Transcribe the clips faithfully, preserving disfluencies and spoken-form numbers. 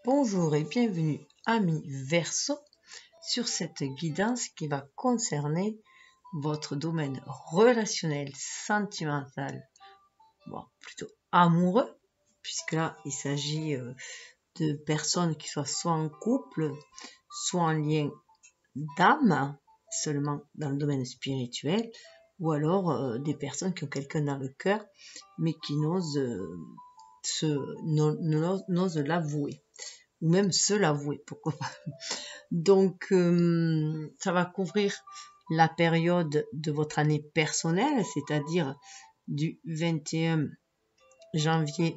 Bonjour et bienvenue amis Verseau sur cette guidance qui va concerner votre domaine relationnel, sentimental, bon, plutôt amoureux, puisque là il s'agit euh, de personnes qui soient soit en couple, soit en lien d'âme, seulement dans le domaine spirituel, ou alors euh, des personnes qui ont quelqu'un dans le cœur, mais qui n'osent euh, se, n'osent l'avouer, ou même se l'avouer, pourquoi pas. Donc, euh, ça va couvrir la période de votre année personnelle, c'est-à-dire du vingt et un janvier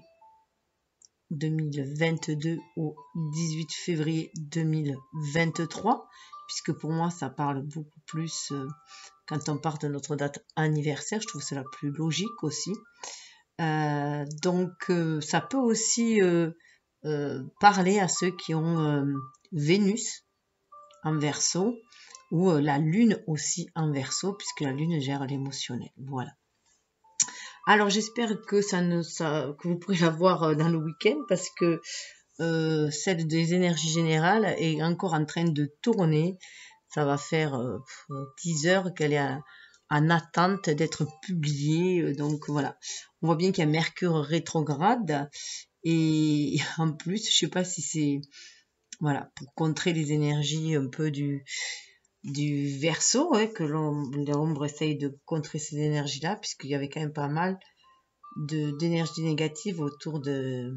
deux mille vingt-deux au dix-huit février deux mille vingt-trois, puisque pour moi, ça parle beaucoup plus euh, quand on parle de notre date anniversaire. Je trouve cela plus logique aussi. Euh, donc, euh, ça peut aussi euh, euh, parler à ceux qui ont euh, Vénus en Verseau ou euh, la Lune aussi en Verseau, puisque la Lune gère l'émotionnel. Voilà. Alors, j'espère que ça ne, ça, que vous pourrez la voir dans le week-end, parce que euh, celle des énergies générales est encore en train de tourner. Ça va faire euh, dix heures qu'elle est en, en attente d'être publiée. Donc voilà, on voit bien qu'il y a Mercure rétrograde. Et en plus, je sais pas si c'est voilà pour contrer les énergies un peu du du Verseau, hein, que l'ombre essaye de contrer ces énergies-là, puisqu'il y avait quand même pas mal de d'énergie négative autour de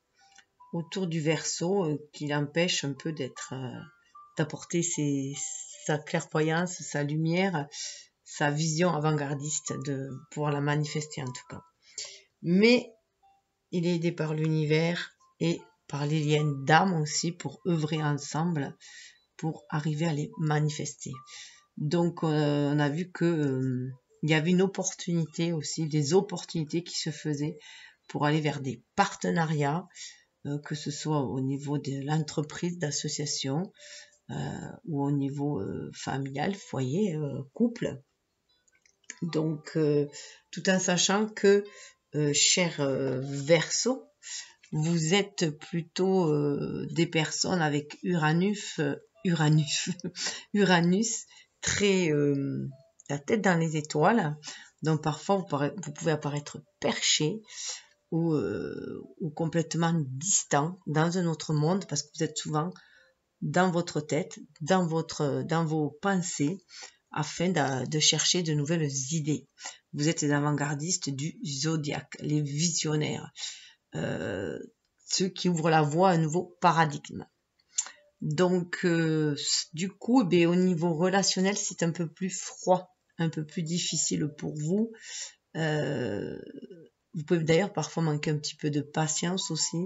autour du Verseau euh, qui l'empêche un peu d'être euh, d'apporter ses, sa clairvoyance, sa lumière, sa vision avant-gardiste, de pouvoir la manifester en tout cas. Mais il est aidé par l'univers et par les liens d'âme aussi pour œuvrer ensemble pour arriver à les manifester. Donc euh, on a vu que euh, il y avait une opportunité aussi, des opportunités qui se faisaient pour aller vers des partenariats, euh, que ce soit au niveau de l'entreprise, d'association, euh, ou au niveau euh, familial, foyer, euh, couple. Donc euh, tout en sachant que, euh, cher euh, Verseau, vous êtes plutôt euh, des personnes avec Uranus, euh, Uranus, Uranus très euh, la tête dans les étoiles. Donc parfois vous, paraît, vous pouvez apparaître perché ou, euh, ou complètement distant dans un autre monde, parce que vous êtes souvent dans votre tête, dans votre, dans vos pensées, afin de, de chercher de nouvelles idées. Vous êtes les avant-gardistes du zodiaque, les visionnaires. Euh, ceux qui ouvrent la voie à un nouveau paradigme. Donc, euh, du coup, eh bien, au niveau relationnel, c'est un peu plus froid, un peu plus difficile pour vous. Euh, vous pouvez d'ailleurs parfois manquer un petit peu de patience aussi.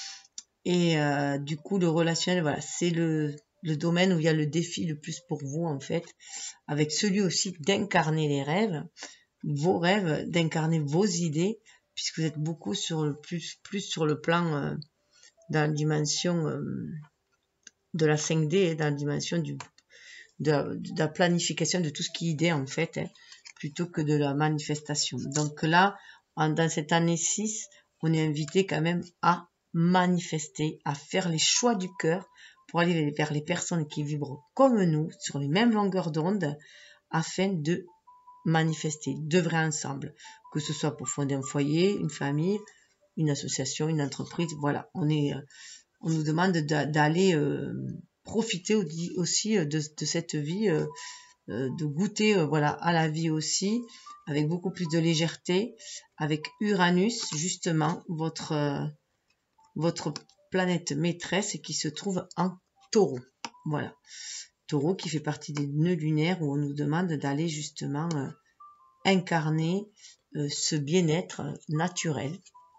Et euh, du coup, le relationnel, voilà, c'est le, le domaine où il y a le défi le plus pour vous, en fait, avec celui aussi d'incarner les rêves, vos rêves, d'incarner vos idées, puisque vous êtes beaucoup sur le plus, plus sur le plan, euh, dans la dimension euh, de la cinq D, dans la dimension du, de, la, de la planification de tout ce qui est idée en fait, hein, plutôt que de la manifestation. Donc là, en, dans cette année six, on est invité quand même à manifester, à faire les choix du cœur pour aller vers les personnes qui vibrent comme nous, sur les mêmes longueurs d'onde, afin de manifester, d'œuvrer ensemble, que ce soit pour fonder un foyer, une famille, une association, une entreprise. Voilà, on est, on nous demande d'aller euh, profiter aussi de, de cette vie, euh, de goûter euh, voilà à la vie aussi, avec beaucoup plus de légèreté, avec Uranus justement, votre euh, votre planète maîtresse qui se trouve en Taureau. Voilà. Taureau qui fait partie des nœuds lunaires où on nous demande d'aller justement euh, incarner euh, ce bien-être naturel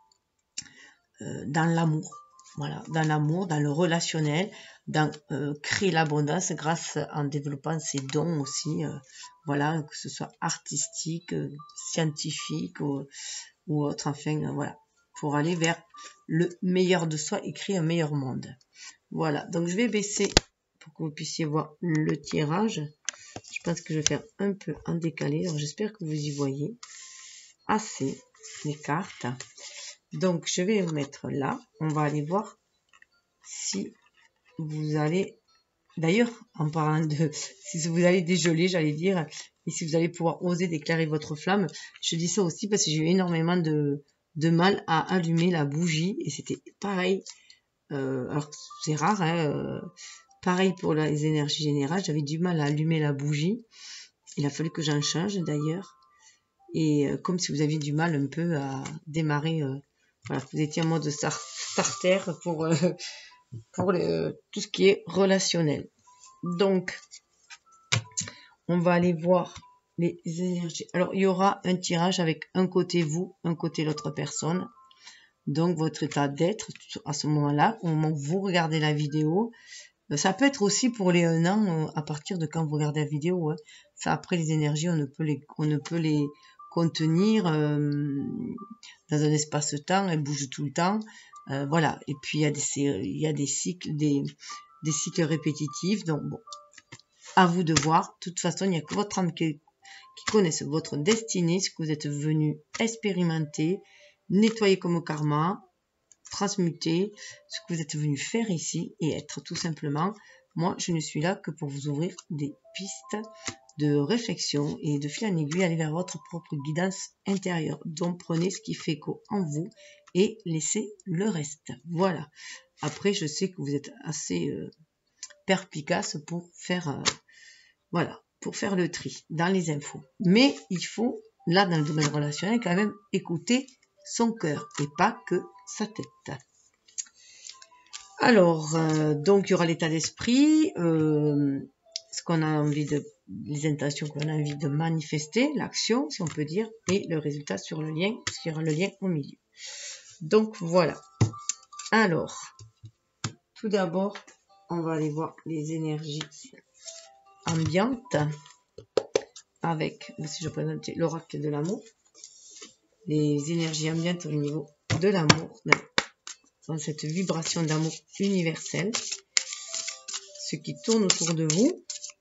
euh, dans l'amour. Voilà, dans l'amour, dans le relationnel, dans euh, créer l'abondance grâce en développant ses dons aussi. Euh, voilà, que ce soit artistique, euh, scientifique ou, ou autre. Enfin, euh, voilà, pour aller vers le meilleur de soi et créer un meilleur monde. Voilà, donc je vais baisser pour que vous puissiez voir le tirage. Je pense que je vais faire un peu en décalé. Alors j'espère que vous y voyez assez les cartes. Donc je vais vous mettre là. On va aller voir si vous allez, d'ailleurs, en parlant de, si vous allez dégeler, j'allais dire, et si vous allez pouvoir oser déclarer votre flamme, je dis ça aussi parce que j'ai eu énormément de, de mal à allumer la bougie, et c'était pareil, euh, alors c'est rare, hein, euh, pareil pour les énergies générales, j'avais du mal à allumer la bougie, il a fallu que j'en change d'ailleurs, et euh, comme si vous aviez du mal un peu à démarrer, euh, voilà, vous étiez en mode star starter pour, euh, pour les, euh, tout ce qui est relationnel. Donc, on va aller voir les énergies. Alors, il y aura un tirage avec un côté vous, un côté l'autre personne. Donc, votre état d'être à ce moment-là, au moment où vous regardez la vidéo. Ça peut être aussi pour les un an, à partir de quand vous regardez la vidéo. Hein. Ça, après, les énergies, on ne peut les, on ne peut les contenir euh, dans un espace-temps. Elles bougent tout le temps. Euh, voilà. Et puis, il y a des, il y a des cycles, des, des cycles répétitifs. Donc, bon, à vous de voir. De toute façon, il n'y a que votre âme qui, qui connaisse votre destinée, ce que vous êtes venu expérimenter, nettoyer comme karma, transmuter, ce que vous êtes venu faire ici et être tout simplement. Moi, je ne suis là que pour vous ouvrir des pistes de réflexion et de fil en aiguille, aller vers votre propre guidance intérieure. Donc, prenez ce qui fait écho en vous et laissez le reste. Voilà. Après, je sais que vous êtes assez euh, perspicace pour faire... Euh, Voilà, pour faire le tri dans les infos. Mais il faut, là, dans le domaine relationnel, quand même écouter son cœur et pas que sa tête. Alors, euh, donc, il y aura l'état d'esprit, euh, ce qu'on a envie de, les intentions qu'on a envie de manifester, l'action, si on peut dire, et le résultat sur le lien, parce qu'il y aura le lien au milieu. Donc, voilà. Alors, tout d'abord, on va aller voir les énergies ambiante avec, si je présente l'oracle de l'amour, les énergies ambiantes au niveau de l'amour, dans cette vibration d'amour universel, ce qui tourne autour de vous,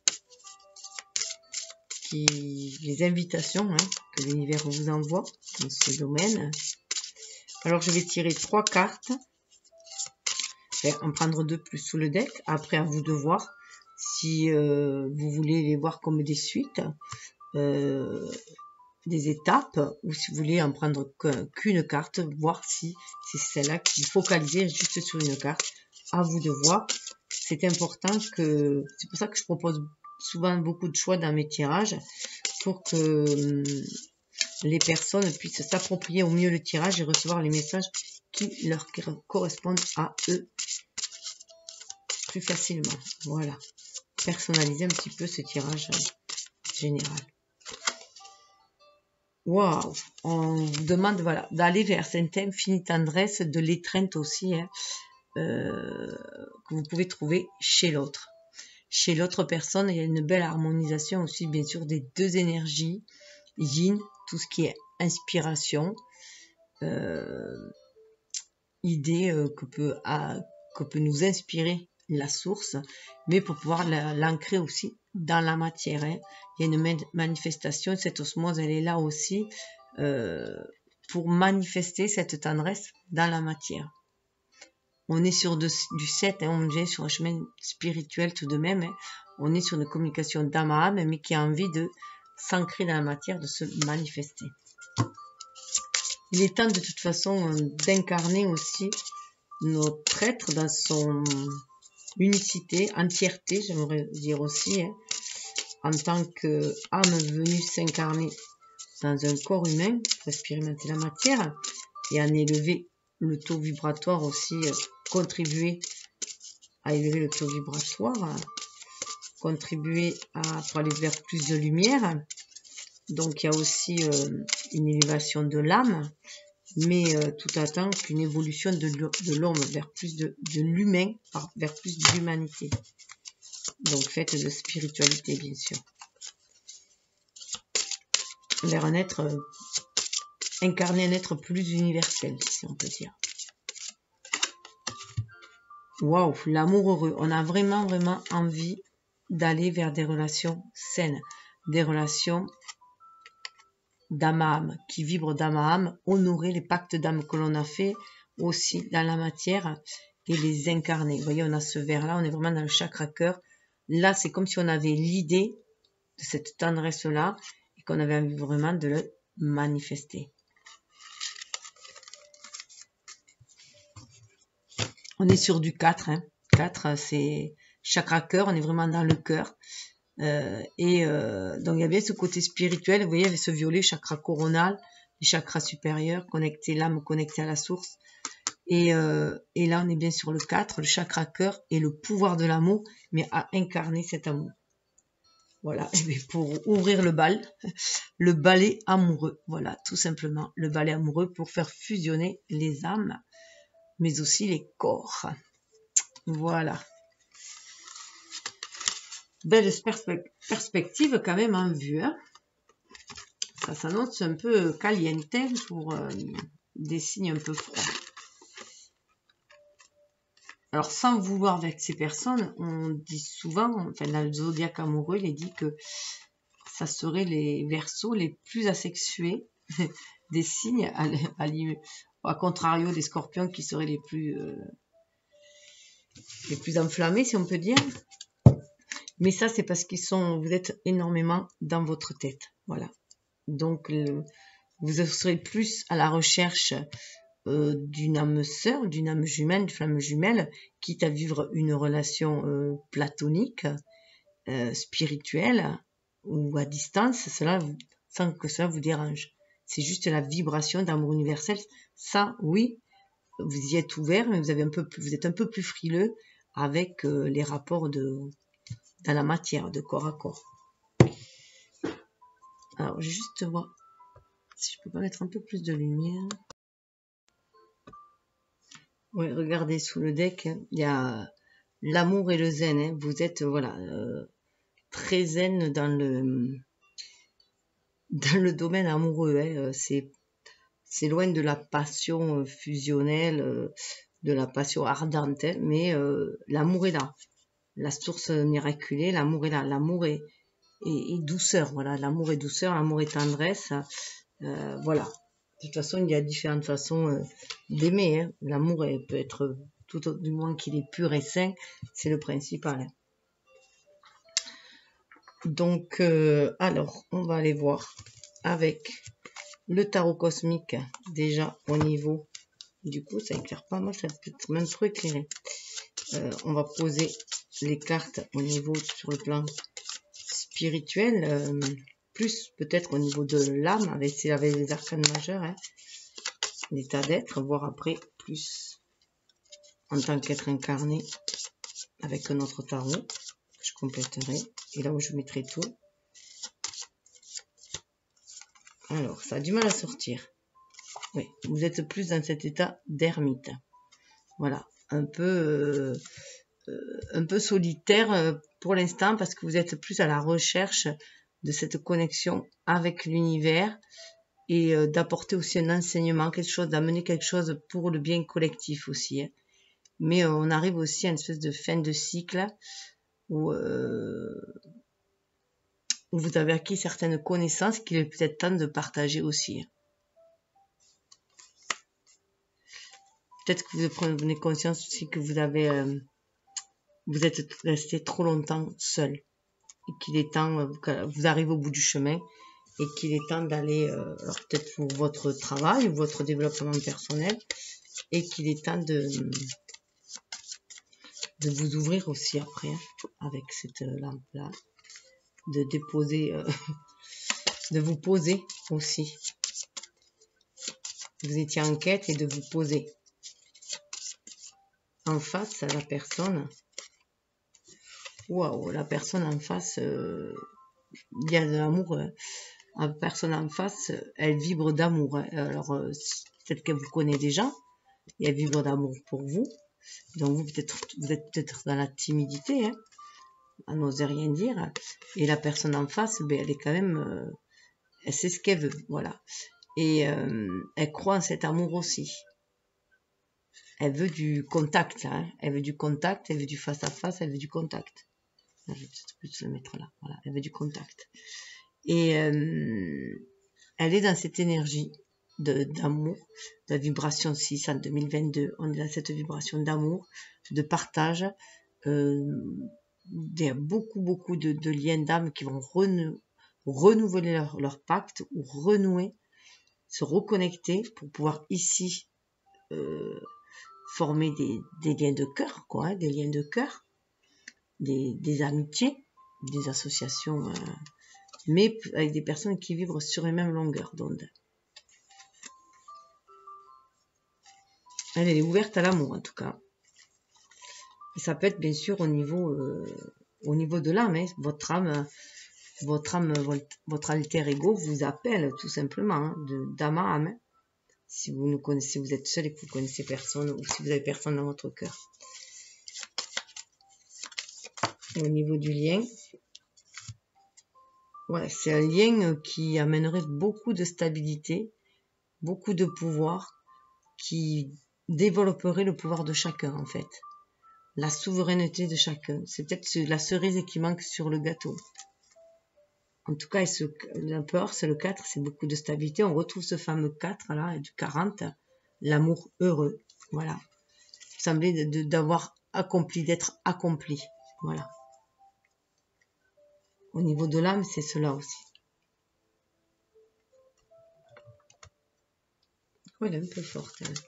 qui, les invitations hein, que l'univers vous envoie dans ce domaine. Alors je vais tirer trois cartes, je vais en prendre deux plus sous le deck, après à vous de voir si euh, vous voulez les voir comme des suites, euh, des étapes, ou si vous voulez en prendre qu'une carte, voir si c'est celle-là qui focalise juste sur une carte. À vous de voir. C'est important que, c'est pour ça que je propose souvent beaucoup de choix dans mes tirages, pour que les personnes puissent s'approprier au mieux le tirage et recevoir les messages qui leur correspondent à eux plus facilement. Voilà. Personnaliser un petit peu ce tirage général. Waouh, on vous demande voilà, d'aller vers cette infinie tendresse, de l'étreinte aussi, hein, euh, que vous pouvez trouver chez l'autre. Chez l'autre personne, il y a une belle harmonisation aussi, bien sûr, des deux énergies, yin, tout ce qui est inspiration, euh, idée euh, que, peut, à, que peut nous inspirer la source, mais pour pouvoir l'ancrer aussi dans la matière. Hein. Il y a une manifestation, cette osmose, elle est là aussi euh, pour manifester cette tendresse dans la matière. On est sur de, du sept, hein, on est sur un chemin spirituel tout de même. Hein. On est sur une communication d'âme à âme, mais qui a envie de s'ancrer dans la matière, de se manifester. Il est temps de toute façon d'incarner aussi notre être dans son unicité, entièreté, j'aimerais dire aussi, hein, en tant qu'âme venue s'incarner dans un corps humain pour expérimenter la matière et en élever le taux vibratoire aussi, euh, contribuer à élever le taux vibratoire, à contribuer à pour aller vers plus de lumière. Donc il y a aussi euh, une élévation de l'âme, mais euh, tout attend qu'une évolution de l'homme vers plus de, de l'humain, vers plus d'humanité. Donc faite de spiritualité, bien sûr. Vers un être, euh, incarner un être plus universel, si on peut dire. Waouh, l'amour heureux. On a vraiment, vraiment envie d'aller vers des relations saines, des relations d'âme à âme, qui vibrent d'âme à âme, honorer les pactes d'âme que l'on a fait aussi dans la matière et les incarner. Vous voyez, on a ce vert-là, on est vraiment dans le chakra cœur. Là, c'est comme si on avait l'idée de cette tendresse-là et qu'on avait envie vraiment de le manifester. On est sur du quatre. Hein. quatre, c'est chakra cœur, on est vraiment dans le cœur. Euh, et euh, donc, il y a bien ce côté spirituel. Vous voyez, avec ce violet, chakra coronal, les chakras supérieurs, connecté l'âme, connecté à la source. Et, euh, et là, on est bien sur le quatre, le chakra cœur et le pouvoir de l'amour, mais à incarner cet amour. Voilà, et bien pour ouvrir le bal, le balai amoureux. Voilà, tout simplement, le balai amoureux pour faire fusionner les âmes, mais aussi les corps. Voilà. Belle perspe perspective quand même en vue. Hein. Ça s'annonce un peu caliente pour euh, des signes un peu froids. Alors, sans vouloir vexer personne, on dit souvent, enfin, dans le zodiaque amoureux, il est dit que ça serait les Verseaux les plus asexués des signes, à, à, à contrario des Scorpions qui seraient les plus, euh, les plus enflammés, si on peut dire. Mais ça, c'est parce qu'ils sont, vous êtes énormément dans votre tête. Voilà. Donc, le, vous serez plus à la recherche Euh, d'une âme sœur, d'une âme jumelle, d'une flamme jumelle, quitte à vivre une relation euh, platonique, euh, spirituelle ou à distance, cela, sans que cela vous dérange. C'est juste la vibration d'amour universel. Ça, oui, vous y êtes ouvert, mais vous, avez un peu plus, vous êtes un peu plus frileux avec euh, les rapports de, dans la matière, de corps à corps. Alors, je vais juste voir si je peux pas mettre un peu plus de lumière. Oui, regardez sous le deck, il y a l'amour et le zen. Hein. Vous êtes voilà euh, très zen dans le dans le domaine amoureux. Hein. C'est c'est loin de la passion fusionnelle, euh, de la passion ardente, hein, mais euh, l'amour est là. La source miraculée, l'amour est là. L'amour est, est, est douceur. Voilà, l'amour est douceur, l'amour est tendresse. Euh, voilà. De toute façon, il y a différentes façons euh, d'aimer. Hein. L'amour peut être, tout du moins qu'il est pur et sain, c'est le principal. Hein. Donc, euh, alors, on va aller voir avec le tarot cosmique, déjà au niveau, du coup, ça éclaire pas mal, ça peut être même trop éclairé. Euh, on va poser les cartes au niveau, sur le plan spirituel, euh, plus peut-être au niveau de l'âme, avec, avec les arcanes majeurs, hein. L'état d'être, voire après plus en tant qu'être incarné avec un autre tarot que je compléterai et là où je mettrai tout. Alors ça a du mal à sortir. Oui, vous êtes plus dans cet état d'ermite. Voilà, un peu euh, euh, un peu solitaire euh, pour l'instant parce que vous êtes plus à la recherche de cette connexion avec l'univers et euh, d'apporter aussi un enseignement, quelque chose, d'amener quelque chose pour le bien collectif aussi. Hein. Mais euh, on arrive aussi à une espèce de fin de cycle où, euh, où vous avez acquis certaines connaissances qu'il est peut-être temps de partager aussi. Hein. Peut-être que vous prenez conscience aussi que vous avez, euh, vous êtes resté trop longtemps seul et qu'il est temps, euh, vous arrivez au bout du chemin et qu'il est temps d'aller, euh, alors peut-être pour votre travail ou votre développement personnel, et qu'il est temps de, de vous ouvrir aussi après, hein, avec cette lampe-là, de déposer, euh, de vous poser aussi. Vous étiez en quête et de vous poser en face à la personne. Waouh, la personne en face, euh, il y a de l'amour. Euh, la personne en face, elle vibre d'amour. Hein. Alors, euh, peut-être qu'elle vous connaît déjà, et elle vibre d'amour pour vous. Donc, vous, peut-être, vous êtes peut-être dans la timidité, hein, à n'oser rien dire. Et la personne en face, ben, elle est quand même, euh, elle sait ce qu'elle veut, voilà. Et euh, elle croit en cet amour aussi. Elle veut du contact, hein. Elle veut du contact, elle veut du face à face, elle veut du contact. Je vais peut-être plus le mettre là, voilà. Elle veut du contact. Et euh, elle est dans cette énergie d'amour, de, de la vibration six en deux mille vingt-deux. On est dans cette vibration d'amour, de partage. Euh, il y a beaucoup, beaucoup de, de liens d'âme qui vont renou renouveler leur, leur pacte ou renouer, se reconnecter pour pouvoir ici euh, former des, des liens de cœur, quoi, hein, des liens de cœur, des, des amitiés, des associations, euh, mais avec des personnes qui vivent sur les mêmes longueurs d'onde. Elle, elle est ouverte à l'amour en tout cas. Et ça peut être bien sûr au niveau, euh, au niveau de l'âme, hein, votre âme, votre âme, votre, votre alter ego vous appelle tout simplement hein, d'âme à âme. Si vous nous connaissez, vous êtes seul et que vous connaissez personne, ou si vous avez personne dans votre cœur. Au niveau du lien, ouais, c'est un lien qui amènerait beaucoup de stabilité, beaucoup de pouvoir, qui développerait le pouvoir de chacun en fait. La souveraineté de chacun. C'est peut-être la cerise qui manque sur le gâteau. En tout cas, l'empereur, c'est le quatre, c'est beaucoup de stabilité. On retrouve ce fameux quatre là, du quarante, l'amour heureux. Voilà. Vous semblez d'avoir accompli, d'être accompli. Voilà. Au niveau de l'âme, c'est cela aussi. Oh, elle est un peu forte. Hein.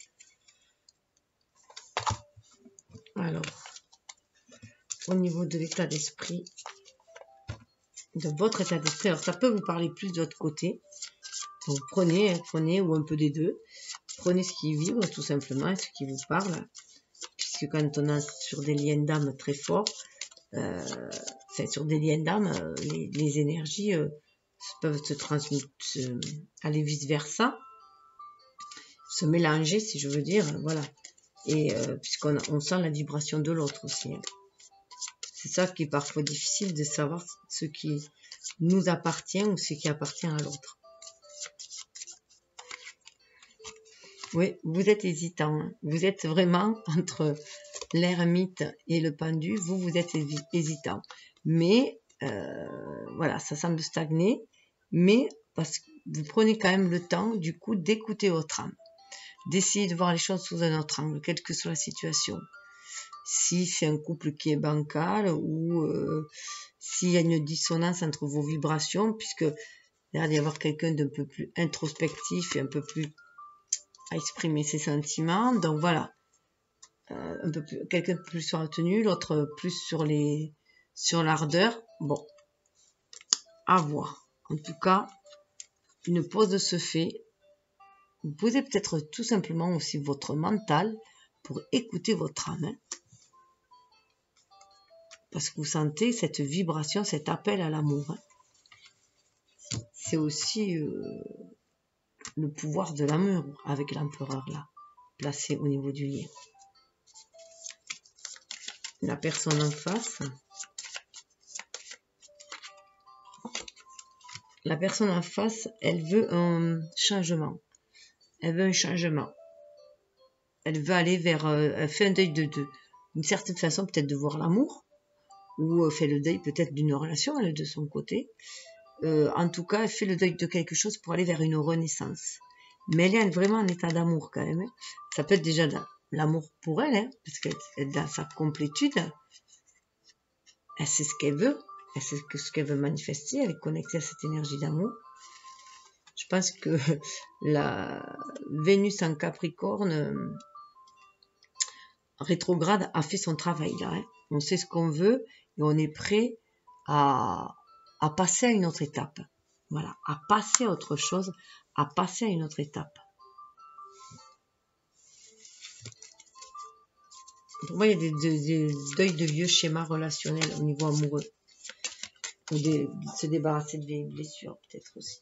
Alors, au niveau de l'état d'esprit, de votre état d'esprit, alors ça peut vous parler plus de votre côté. Donc prenez, prenez ou un peu des deux. Prenez ce qui vibre tout simplement, ce qui vous parle. Puisque quand on a sur des liens d'âme très forts, euh, enfin sur des liens d'âme, les, les énergies euh, peuvent se transmettre, se, aller vice versa, se mélanger si je veux dire, voilà. Et euh, puisqu'on on sent la vibration de l'autre aussi. Hein. C'est ça qui est parfois difficile de savoir ce qui nous appartient ou ce qui appartient à l'autre. Oui, vous êtes hésitant. Hein. Vous êtes vraiment entre l'ermite et le pendu. Vous, vous êtes hésitant. Mais, euh, voilà, ça semble stagner. Mais, parce que vous prenez quand même le temps, du coup, d'écouter votre âme. D'essayer de voir les choses sous un autre angle, quelle que soit la situation. Si c'est un couple qui est bancal ou euh, s'il y a une dissonance entre vos vibrations, puisque il va y avoir quelqu'un d'un peu plus introspectif et un peu plus à exprimer ses sentiments. Donc voilà, euh, un peu plus, quelqu'un plus sur la tenue, l'autre plus sur les sur l'ardeur. Bon, à voir. En tout cas, une pause se fait. Vous posez peut-être tout simplement aussi votre mental pour écouter votre âme. Hein, parce que vous sentez cette vibration, cet appel à l'amour. Hein. C'est aussi euh, le pouvoir de l'amour avec l'empereur là, placé au niveau du lien. La personne en face, la personne en face, elle veut un changement. Elle veut un changement. Elle veut aller vers, euh, elle fait un deuil de deux. D'une certaine façon, peut-être de voir l'amour, ou euh, fait le deuil peut-être d'une relation, elle de son côté. Euh, en tout cas, elle fait le deuil de quelque chose pour aller vers une renaissance. Mais elle est vraiment en état d'amour quand même. Hein. Ça peut être déjà l'amour pour elle, hein, parce qu'elle est dans sa complétude. Elle sait ce qu'elle veut, elle sait ce qu'elle veut manifester, elle est connectée à cette énergie d'amour. Je pense que la Vénus en Capricorne euh, rétrograde a fait son travail là. Hein. On sait ce qu'on veut et on est prêt à, à passer à une autre étape. Voilà, à passer à autre chose, à passer à une autre étape. Pour moi, il y a des, des, des deuils de vieux schémas relationnels au niveau amoureux. Ou de se débarrasser de vieilles blessures, peut-être aussi.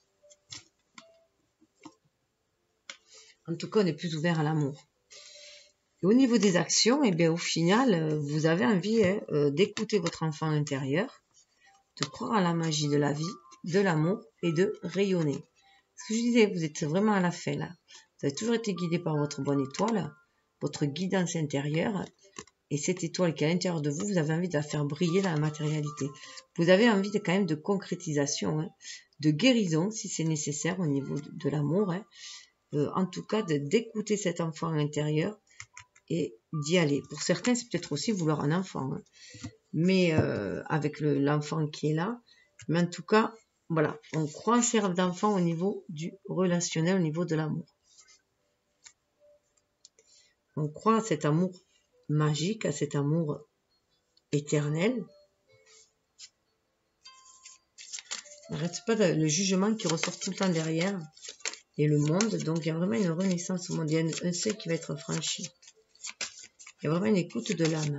En tout cas, on est plus ouvert à l'amour. Et au niveau des actions, eh bien, au final, vous avez envie hein, d'écouter votre enfant intérieur, de croire à la magie de la vie, de l'amour et de rayonner. Ce que je disais, vous êtes vraiment à la fin là. Vous avez toujours été guidé par votre bonne étoile, votre guidance intérieure. Et cette étoile qui est à l'intérieur de vous, vous avez envie de la faire briller dans la matérialité. Vous avez envie de, quand même de concrétisation, hein, de guérison si c'est nécessaire au niveau de, de l'amour. Hein. Euh, en tout cas, d'écouter cet enfant intérieur et d'y aller. Pour certains, c'est peut-être aussi vouloir un enfant, hein. mais euh, avec l'enfant qui est là. Mais en tout cas, voilà, on croit en ces rêves d'enfant au niveau du relationnel, au niveau de l'amour. On croit à cet amour magique, à cet amour éternel. N'arrête pas de, le jugement qui ressort tout le temps derrière. Et le monde, donc il y a vraiment une renaissance au monde. Il y a un seuil qui va être franchi. Il y a vraiment une écoute de l'âme.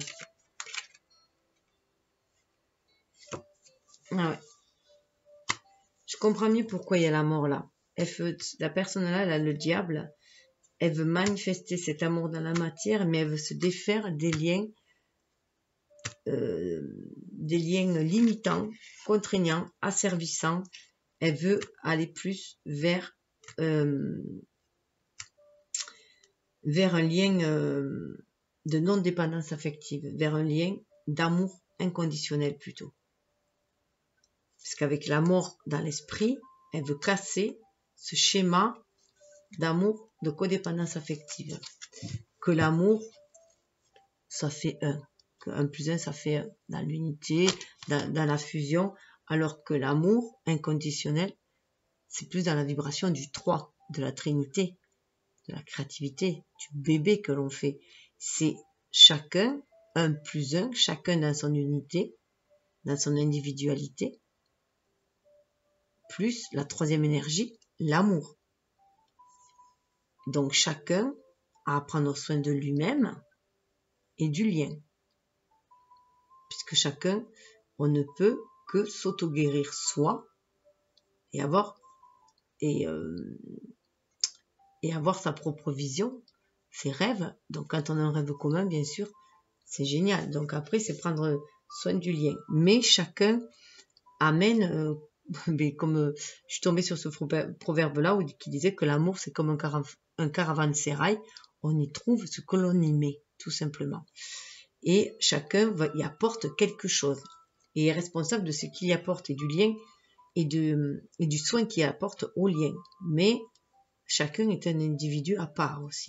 Ah ouais. Je comprends mieux pourquoi il y a la mort là. Elle veut, la personne là, elle a le diable. Elle veut manifester cet amour dans la matière, mais elle veut se défaire des liens, euh, des liens limitants, contraignants, asservissants. Elle veut aller plus vers, euh, vers un lien euh, de non-dépendance affective, vers un lien d'amour inconditionnel plutôt. Parce qu'avec la mort dans l'esprit, elle veut casser ce schéma d'amour, de codépendance affective. Que l'amour, ça fait un. Que un plus un, ça fait un. Dans l'unité, dans, dans la fusion. Alors que l'amour inconditionnel, c'est plus dans la vibration du trois, de la trinité, de la créativité, du bébé que l'on fait. C'est chacun, un plus un, chacun dans son unité, dans son individualité, plus la troisième énergie, l'amour. Donc chacun a à prendre soin de lui-même et du lien. Puisque chacun, on ne peut que s'auto-guérir soi et avoir, et, euh, et avoir sa propre vision, ses rêves. Donc quand on a un rêve commun, bien sûr, c'est génial. Donc après, c'est prendre soin du lien. Mais chacun amène... Euh, mais comme euh, je suis tombée sur ce proverbe-là où, qui disait que l'amour, c'est comme un, carav un caravansérail, on y trouve ce que l'on y met, tout simplement. Et chacun va, y apporte quelque chose et est responsable de ce qu'il y apporte et du lien et, de, et du soin qu'il apporte au lien. Mais chacun est un individu à part aussi.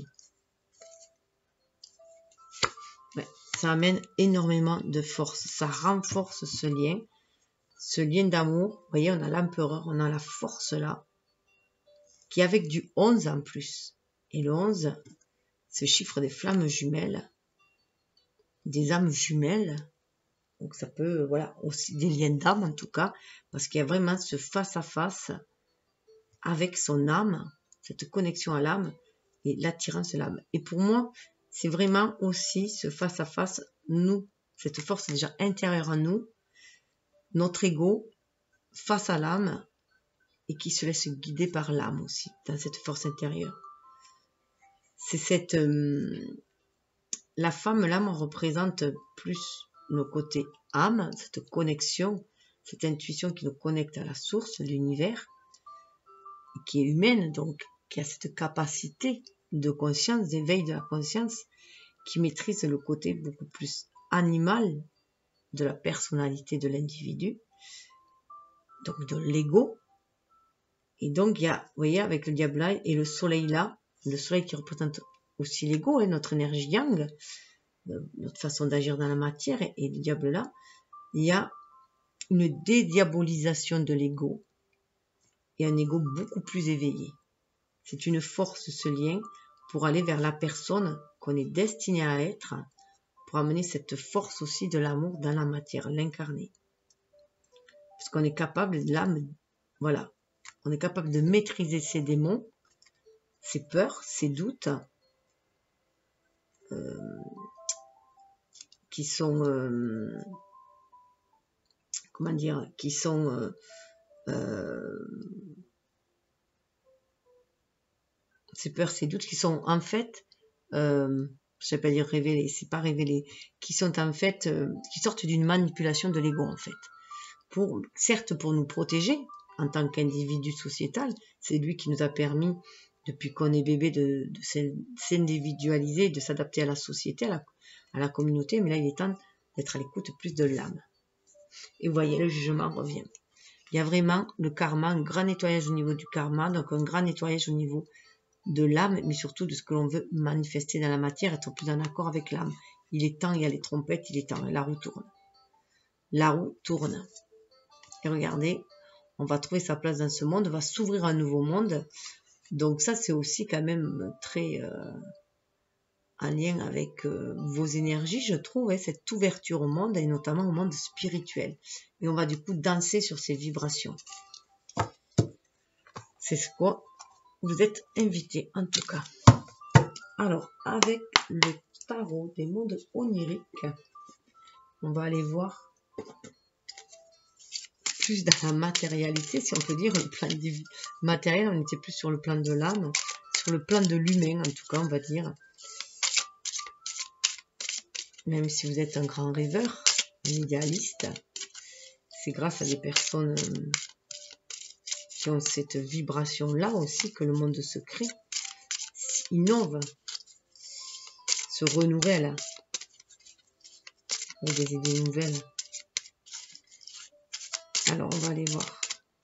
Ouais, ça amène énormément de force, ça renforce ce lien. Ce lien d'amour, vous voyez, on a l'empereur, on a la force là, qui est avec du onze en plus. Et le onze, ce chiffre des flammes jumelles, des âmes jumelles. Donc ça peut, voilà, aussi des liens d'âme en tout cas, parce qu'il y a vraiment ce face-à-face avec son âme, cette connexion à l'âme et l'attirance de l'âme. Et pour moi, c'est vraiment aussi ce face-à-face, nous, cette force déjà intérieure en nous, notre ego face à l'âme et qui se laisse guider par l'âme aussi, dans cette force intérieure. C'est cette... Euh, la femme, l'âme, représente plus nos côtés âme, cette connexion, cette intuition qui nous connecte à la source, l'univers, qui est humaine, donc, qui a cette capacité de conscience, d'éveil de la conscience, qui maîtrise le côté beaucoup plus animal de la personnalité de l'individu, donc de l'ego. Et donc, il y a, vous voyez, avec le diable là et le soleil là, le soleil qui représente aussi l'ego, hein, notre énergie yang, notre façon d'agir dans la matière, et, et le diable là, il y a une dédiabolisation de l'ego et un ego beaucoup plus éveillé. C'est une force, ce lien, pour aller vers la personne qu'on est destiné à être, pour amener cette force aussi de l'amour dans la matière, l'incarner. Parce qu'on est capable, l'âme, voilà, on est capable de maîtriser ses démons, ses peurs, ses doutes, euh, qui sont, euh, comment dire, qui sont, euh, euh, ces peurs, ces doutes, qui sont en fait, euh, je ne vais pas dire révélés, c'est pas révélé, qui sont en fait, euh, qui sortent d'une manipulation de l'ego en fait. Pour, certes pour nous protéger en tant qu'individu sociétal, c'est lui qui nous a permis, depuis qu'on est bébé, de, de s'individualiser, de s'adapter à la société, à la, à la communauté, mais là il est temps d'être à l'écoute plus de l'âme. Et vous voyez, le jugement revient. Il y a vraiment le karma, un grand nettoyage au niveau du karma, donc un grand nettoyage au niveau de l'âme, mais surtout de ce que l'on veut manifester dans la matière, être plus en accord avec l'âme. Il est temps, il y a les trompettes, il est temps, la roue tourne. La roue tourne. Et regardez, on va trouver sa place dans ce monde, on va s'ouvrir un nouveau monde. Donc ça, c'est aussi quand même très euh, en lien avec euh, vos énergies, je trouve, hein, cette ouverture au monde, et notamment au monde spirituel. Et on va du coup danser sur ces vibrations. C'est ce quoi vous êtes invité, en tout cas. Alors, avec le tarot des mondes oniriques, on va aller voir plus dans la matérialité, si on peut dire, le plan matériel, on était plus sur le plan de l'âme, sur le plan de l'humain, en tout cas, on va dire. Même si vous êtes un grand rêveur, un idéaliste, c'est grâce à des personnes qui ont cette vibration-là aussi que le monde se crée, innove, se renouvelle, avec des idées nouvelles. Alors, on va aller voir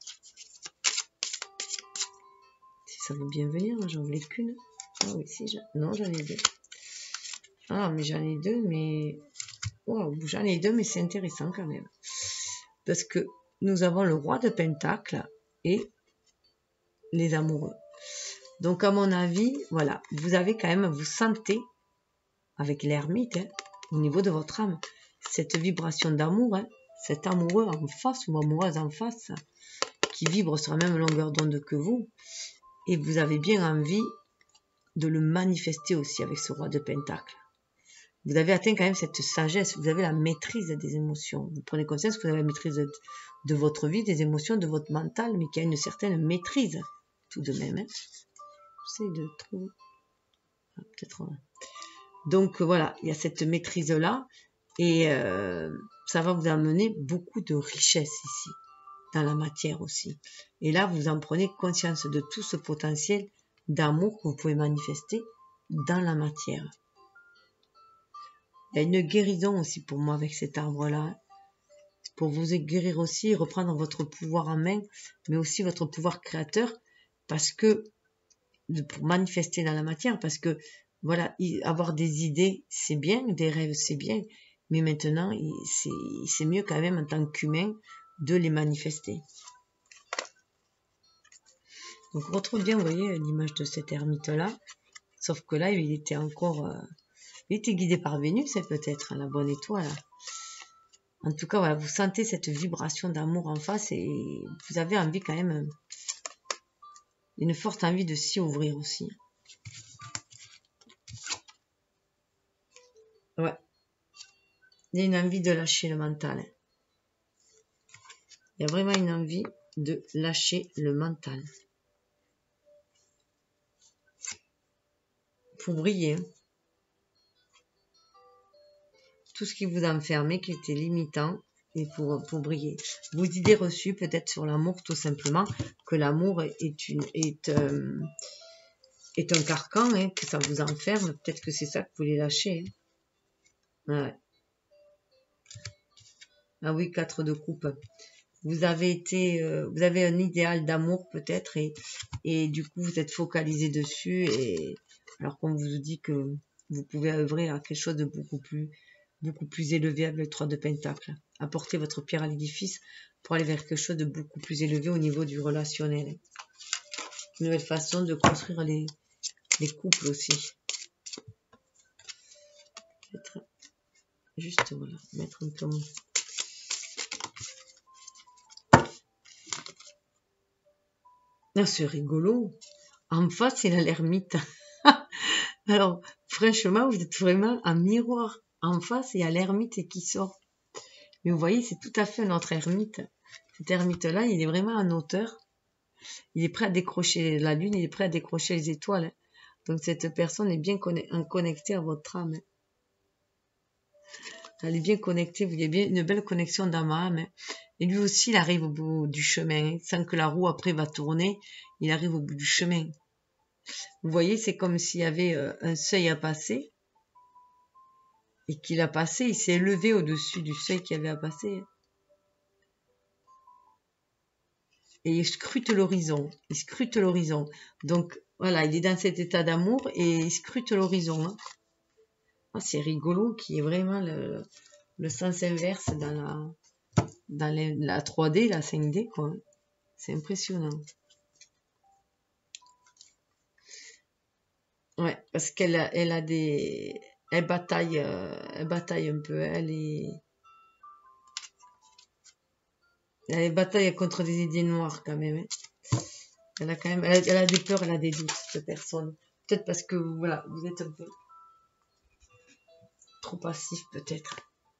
si ça veut bien venir. J'en voulais qu'une. Ah oui, si, non, j'en ai deux. Ah, mais j'en ai deux, mais... Wow, j'en ai deux, mais c'est intéressant quand même. Parce que nous avons le roi de Pentacle et les amoureux. Donc, à mon avis, voilà, vous avez quand même, vous sentez, avec l'ermite, hein, au niveau de votre âme, cette vibration d'amour, hein, cet amoureux en face ou amoureuse en face, qui vibre sur la même longueur d'onde que vous, et vous avez bien envie de le manifester aussi avec ce roi de Pentacle. Vous avez atteint quand même cette sagesse, vous avez la maîtrise des émotions. Vous prenez conscience que vous avez la maîtrise de, de votre vie, des émotions, de votre mental, mais qu'il y a une certaine maîtrise, tout de même. Hein. J'essaie de trouver... Ah, peut-être... Donc voilà, il y a cette maîtrise-là, et euh, ça va vous amener beaucoup de richesse ici, dans la matière aussi. Et là, vous en prenez conscience de tout ce potentiel d'amour que vous pouvez manifester dans la matière. Il y a une guérison aussi pour moi avec cet arbre-là, pour vous guérir aussi, reprendre votre pouvoir en main, mais aussi votre pouvoir créateur, parce que, pour manifester dans la matière, parce que, voilà, avoir des idées, c'est bien, des rêves, c'est bien, mais maintenant, c'est mieux quand même en tant qu'humain de les manifester. Donc, on retrouve bien, vous voyez, l'image de cet ermite-là, sauf que là, il était encore... Euh, il était guidé par Vénus, c'est peut-être la bonne étoile. En tout cas, voilà, vous sentez cette vibration d'amour en face et vous avez envie quand même, une forte envie de s'y ouvrir aussi. Ouais. Il y a une envie de lâcher le mental. Il y a vraiment une envie de lâcher le mental. Pour briller. Tout ce qui vous enfermait, qui était limitant, et pour, pour briller. Vos idées reçues peut-être sur l'amour, tout simplement, que l'amour est, une, est, euh, est un carcan, hein, que ça vous enferme. Peut-être que c'est ça que vous voulez lâcher. Hein. Ouais. Ah oui, quatre de coupe. Vous avez été, euh, vous avez un idéal d'amour peut-être, et, et du coup vous êtes focalisé dessus, et alors qu'on vous dit que vous pouvez œuvrer à quelque chose de beaucoup plus beaucoup plus élevé avec le trois de Pentacle. Apportez votre pierre à l'édifice pour aller vers quelque chose de beaucoup plus élevé au niveau du relationnel. Une nouvelle façon de construire les, les couples aussi. Peut-être juste, voilà, mettre un peu... Ah, c'est rigolo. En face, il a l'ermite. Alors, franchement, vous êtes vraiment un miroir. En face, il y a l'ermite qui sort. Mais vous voyez, c'est tout à fait notre ermite. Cet ermite-là, il est vraiment en hauteur. Il est prêt à décrocher la lune, il est prêt à décrocher les étoiles. Donc, cette personne est bien connectée à votre âme. Elle est bien connectée, vous avez bien une belle connexion dans ma âme. Et lui aussi, il arrive au bout du chemin. Sans que la roue, après, va tourner, il arrive au bout du chemin. Vous voyez, c'est comme s'il y avait un seuil à passer. Et qu'il a passé, il s'est élevé au-dessus du seuil qu'il y avait à passer. et il scrute l'horizon. Il scrute l'horizon. Donc, voilà, il est dans cet état d'amour et il scrute l'horizon. Hein. Ah, c'est rigolo, qui est vraiment le, le sens inverse dans la, dans les, la trois D, la cinq D, quoi. C'est impressionnant. Ouais, parce qu'elle a, elle a des... Elle bataille, euh, elle bataille un peu, elle est... Elle bataille contre des idées noires, quand même. Hein. Elle a quand même... Elle a, elle a des peurs, elle a des doutes, cette personne. Peut-être parce que, voilà, vous êtes un peu trop passif, peut-être.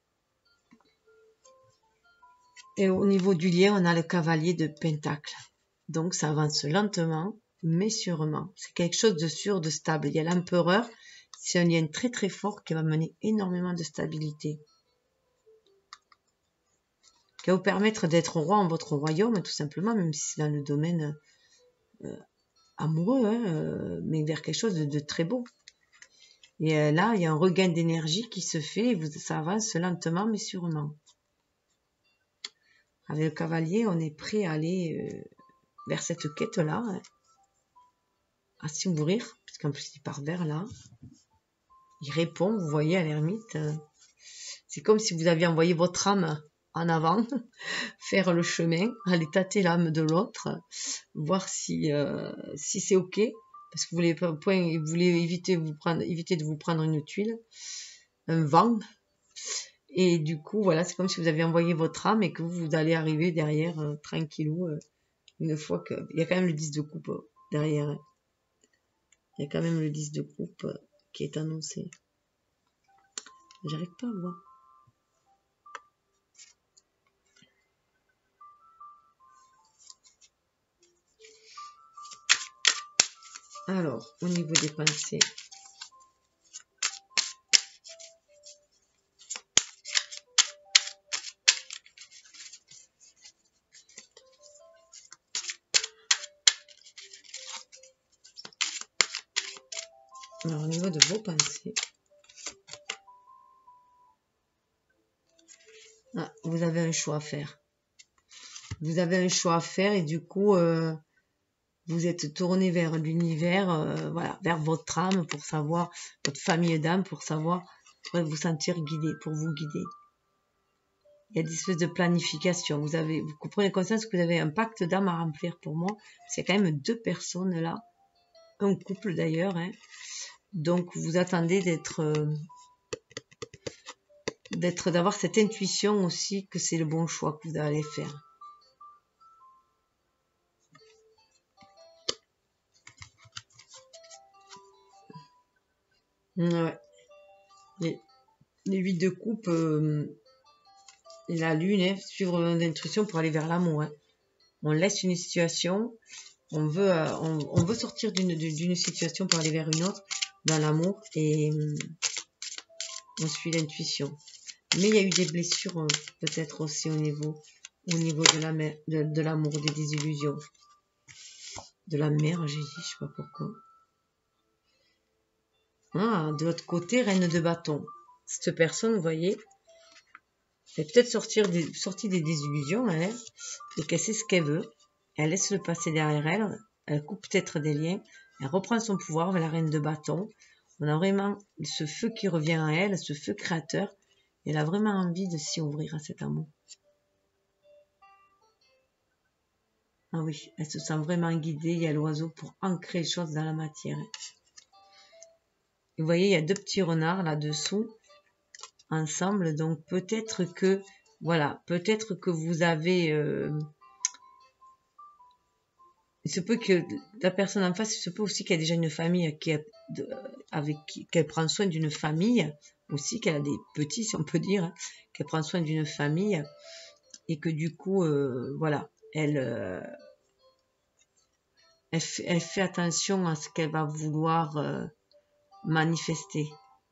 Et au niveau du lien, on a le cavalier de Pentacle. Donc, ça avance lentement, mais sûrement. C'est quelque chose de sûr, de stable. Il y a l'empereur. C'est un lien très très fort qui va mener énormément de stabilité. Qui va vous permettre d'être roi en votre royaume, tout simplement, même si c'est dans le domaine euh, amoureux, hein, euh, mais vers quelque chose de, de très beau. Et euh, là, il y a un regain d'énergie qui se fait, et vous, ça avance lentement, mais sûrement. Avec le cavalier, on est prêt à aller euh, vers cette quête-là, hein, à s'ouvrir, puisqu'en plus il part vers là. Il répond, vous voyez, à l'ermite. Euh, c'est comme si vous aviez envoyé votre âme en avant, faire le chemin, aller tâter l'âme de l'autre, voir si, euh, si c'est ok, parce que vous voulez, point, vous voulez éviter, vous prendre, éviter de vous prendre une tuile, un vent. Et du coup, voilà, c'est comme si vous aviez envoyé votre âme et que vous, vous allez arriver derrière, euh, tranquillou, euh, une fois que... Il y a quand même le dix de coupe euh, derrière. Hein. Il y a quand même le dix de coupe euh, qui est annoncé. J'arrive pas à le voir. Alors, au niveau des pensées. Alors, au niveau de vos pensées. Ah, vous avez un choix à faire. Vous avez un choix à faire et du coup, euh, vous êtes tourné vers l'univers, euh, voilà, vers votre âme pour savoir, votre famille d'âme pour savoir, pour vous sentir guidé, pour vous guider. Il y a des espèces de planification. Vous avez, vous prenez conscience que vous avez un pacte d'âme à remplir pour moi. C'est quand même deux personnes là, un couple d'ailleurs. Hein. Donc vous attendez d'être, euh, d'être, d'avoir cette intuition aussi que c'est le bon choix que vous allez faire. Ouais. Les, les huit de coupe euh, et la lune, hein, suivre l'intuition pour aller vers l'amour. Hein. On laisse une situation, on veut, euh, on, on veut sortir d'une d'une situation pour aller vers une autre dans l'amour et euh, on suit l'intuition. Mais il y a eu des blessures euh, peut-être aussi au niveau, au niveau de la mer, de, de l'amour, des désillusions. De la mer, j'ai dit, je sais pas pourquoi. Ah, de l'autre côté, reine de bâton. Cette personne, vous voyez, elle est peut-être sortir des, sortie des désillusions, elle, et qu'elle sait ce qu'elle veut. Elle laisse le passé derrière elle, elle coupe peut-être des liens, elle reprend son pouvoir vers la reine de bâton. On a vraiment ce feu qui revient à elle, ce feu créateur. Elle a vraiment envie de s'y ouvrir à cet amour. Ah oui, elle se sent vraiment guidée, il y a l'oiseau pour ancrer les choses dans la matière. Et vous voyez, il y a deux petits renards là-dessous, ensemble, donc peut-être que, voilà, peut-être que vous avez... Euh, il se peut que la personne en face, il se peut aussi qu'elle a déjà une famille qui est de, avec qu'elle prend soin d'une famille aussi, qu'elle a des petits, si on peut dire, hein, qu'elle prend soin d'une famille et que du coup, euh, voilà, elle, euh, elle, elle fait attention à ce qu'elle va vouloir euh, manifester.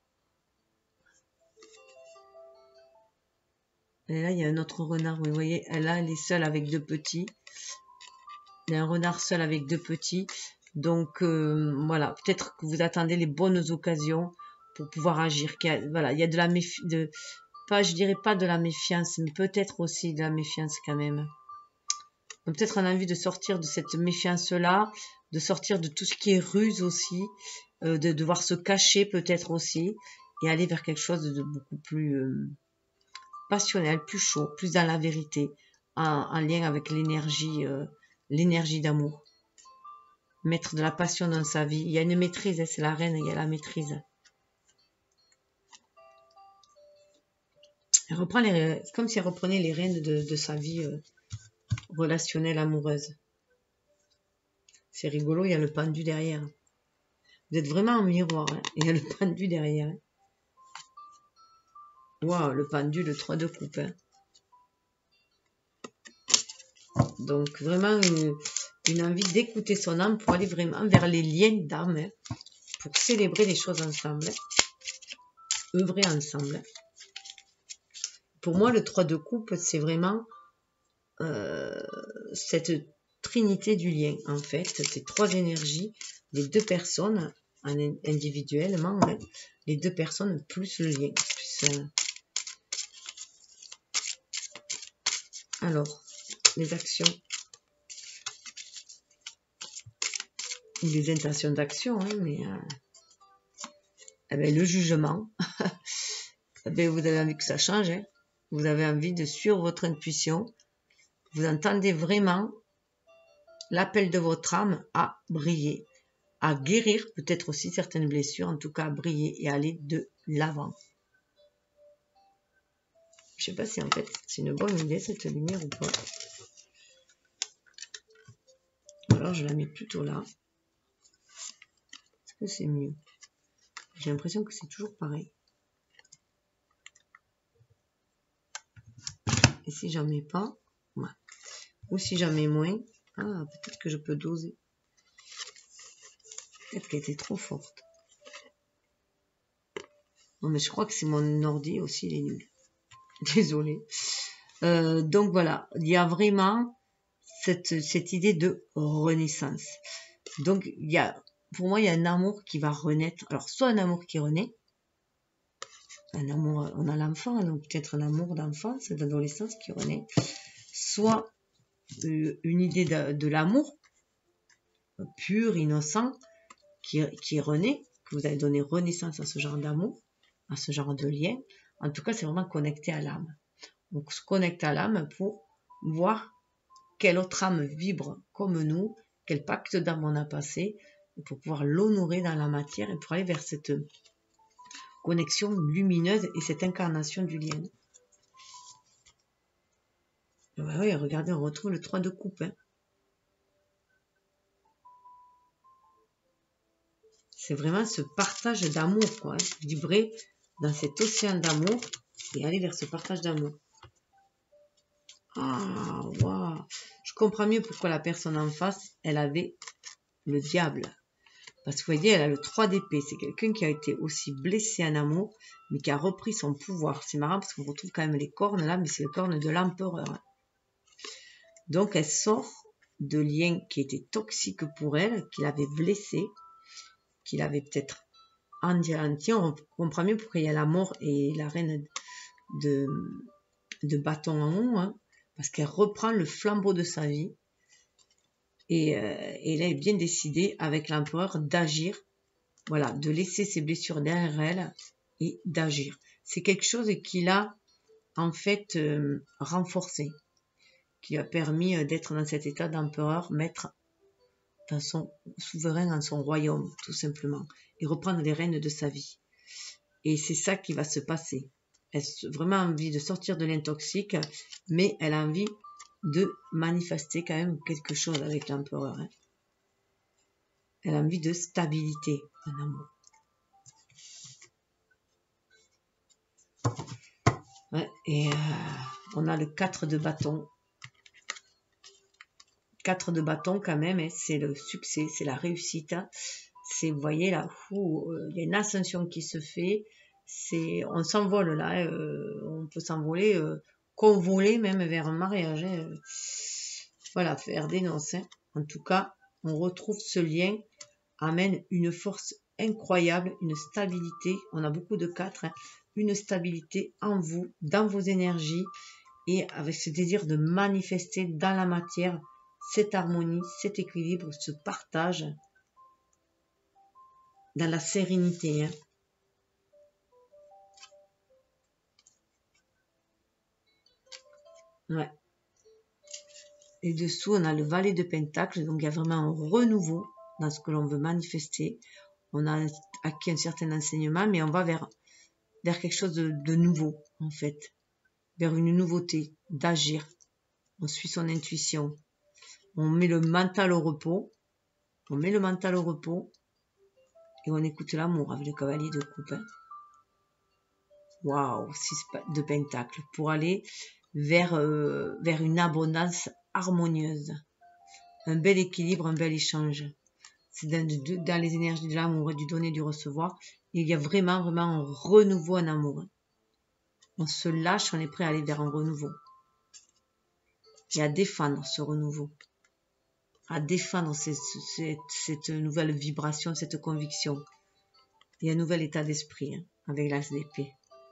Et là, il y a un autre renard, vous voyez, là, elle est seule avec deux petits. Il y a un renard seul avec deux petits. Donc, euh, voilà, peut-être que vous attendez les bonnes occasions pour pouvoir agir. Il y a, voilà, il y a de la méfiance, de, pas, je dirais pas de la méfiance, mais peut-être aussi de la méfiance quand même. peut-être on a envie de sortir de cette méfiance-là, de sortir de tout ce qui est ruse aussi, euh, de devoir se cacher peut-être aussi, et aller vers quelque chose de beaucoup plus euh, passionnel, plus chaud, plus dans la vérité, en, en lien avec l'énergie, euh, l'énergie d'amour. Mettre de la passion dans sa vie. Il y a une maîtrise, hein, c'est la reine, il y a la maîtrise. Elle reprend les, comme si elle reprenait les rênes de, de sa vie euh, relationnelle, amoureuse. C'est rigolo, il y a le pendu derrière. Vous êtes vraiment en miroir, hein, il y a le pendu derrière. Hein. Waouh, le pendu, le trois de coupe. Hein. Donc, vraiment, une, une envie d'écouter son âme pour aller vraiment vers les liens d'âme, hein, pour célébrer les choses ensemble, hein, œuvrer ensemble. Hein. Pour moi, le trois de coupe, c'est vraiment euh, cette trinité du lien, en fait. Ces trois énergies, les deux personnes, individuellement, hein, les deux personnes plus le lien. Plus, euh... Alors, les actions ou les intentions d'action, hein, mais euh... eh ben, le jugement, eh ben, vous avez envie que ça change, hein. Vous avez envie de suivre votre intuition, vous entendez vraiment l'appel de votre âme à briller, à guérir peut-être aussi certaines blessures, en tout cas à briller et aller de l'avant. Je sais pas si en fait c'est une bonne idée cette lumière ou pas. Alors je la mets plutôt là. Est-ce que c'est mieux? J'ai l'impression que c'est toujours pareil. Et si j'en mets pas, ouais. Ou si j'en mets moins, ah, peut-être que je peux doser. Peut-être qu'elle était trop forte. Non, mais je crois que c'est mon ordi aussi, il est nul. Désolée. Euh, donc voilà, il y a vraiment cette, cette idée de renaissance. Donc il y a, pour moi, il y a un amour qui va renaître. Alors, soit un amour qui renaît, un amour, on a l'enfant, donc peut-être un amour d'enfance, d'adolescence qui renaît, soit euh, une idée de, de l'amour pur, innocent, qui, qui renaît, que vous avez donné renaissance à ce genre d'amour, à ce genre de lien. En tout cas, c'est vraiment connecté à l'âme. Donc, on se connecte à l'âme pour voir quelle autre âme vibre comme nous, quel pacte d'âme on a passé, pour pouvoir l'honorer dans la matière et pour aller vers cette connexion lumineuse et cette incarnation du lien. Ben oui, regardez, on retrouve le trois de coupe. Hein. C'est vraiment ce partage d'amour, quoi. Hein. Vibrer dans cet océan d'amour et aller vers ce partage d'amour. Ah, waouh. Je comprends mieux pourquoi la personne en face, elle avait le diable. Parce que vous voyez, elle a le trois d'épée. C'est quelqu'un qui a été aussi blessé en amour, mais qui a repris son pouvoir. C'est marrant parce qu'on retrouve quand même les cornes là, mais c'est le corne de l'empereur. Donc, elle sort de liens qui étaient toxiques pour elle, qui l'avaient blessée, qui l'avaient peut-être anéantie. On comprend mieux pourquoi il y a la mort et la reine de, de bâton en haut, hein, parce qu'elle reprend le flambeau de sa vie. Et, euh, et elle est bien décidée avec l'empereur d'agir, voilà, de laisser ses blessures derrière elle et d'agir. C'est quelque chose qui l'a en fait euh, renforcé, qui a permis euh, d'être dans cet état d'empereur, maître dans son souverain dans son royaume, tout simplement, et reprendre les rênes de sa vie. Et c'est ça qui va se passer. Elle a vraiment envie de sortir de l'intoxique, mais elle a envie de manifester quand même quelque chose avec l'empereur. Hein. Elle a envie de stabilité en amour. Ouais, et euh, on a le quatre de bâton. quatre de bâton quand même, hein, c'est le succès, c'est la réussite. C'est, vous voyez là, il euh, y a une ascension qui se fait. C'est, on s'envole là, euh, on peut s'envoler, euh, convoler même vers un mariage. Hein. Voilà, faire des noces. Hein. En tout cas, on retrouve ce lien, amène une force incroyable, une stabilité. On a beaucoup de quatre, hein, une stabilité en vous, dans vos énergies et avec ce désir de manifester dans la matière cette harmonie, cet équilibre, ce partage dans la sérénité. Hein. Ouais. Et dessous, on a le valet de Pentacle, donc il y a vraiment un renouveau dans ce que l'on veut manifester. On a acquis un certain enseignement, mais on va vers, vers quelque chose de, de nouveau, en fait. Vers une nouveauté, d'agir. On suit son intuition. On met le mental au repos. On met le mental au repos. Et on écoute l'amour avec le cavalier de coupe. Hein. Waouh, six de Pentacle. Pour aller vers, euh, vers une abondance harmonieuse. Un bel équilibre, un bel échange. C'est dans, dans les énergies de l'amour et du donner et du recevoir. Il y a vraiment, vraiment un renouveau en amour. On se lâche, on est prêt à aller vers un renouveau. Et à défendre ce renouveau. À défendre cette, cette, cette nouvelle vibration, cette conviction. Et un nouvel état d'esprit hein, avec l'as d'épée.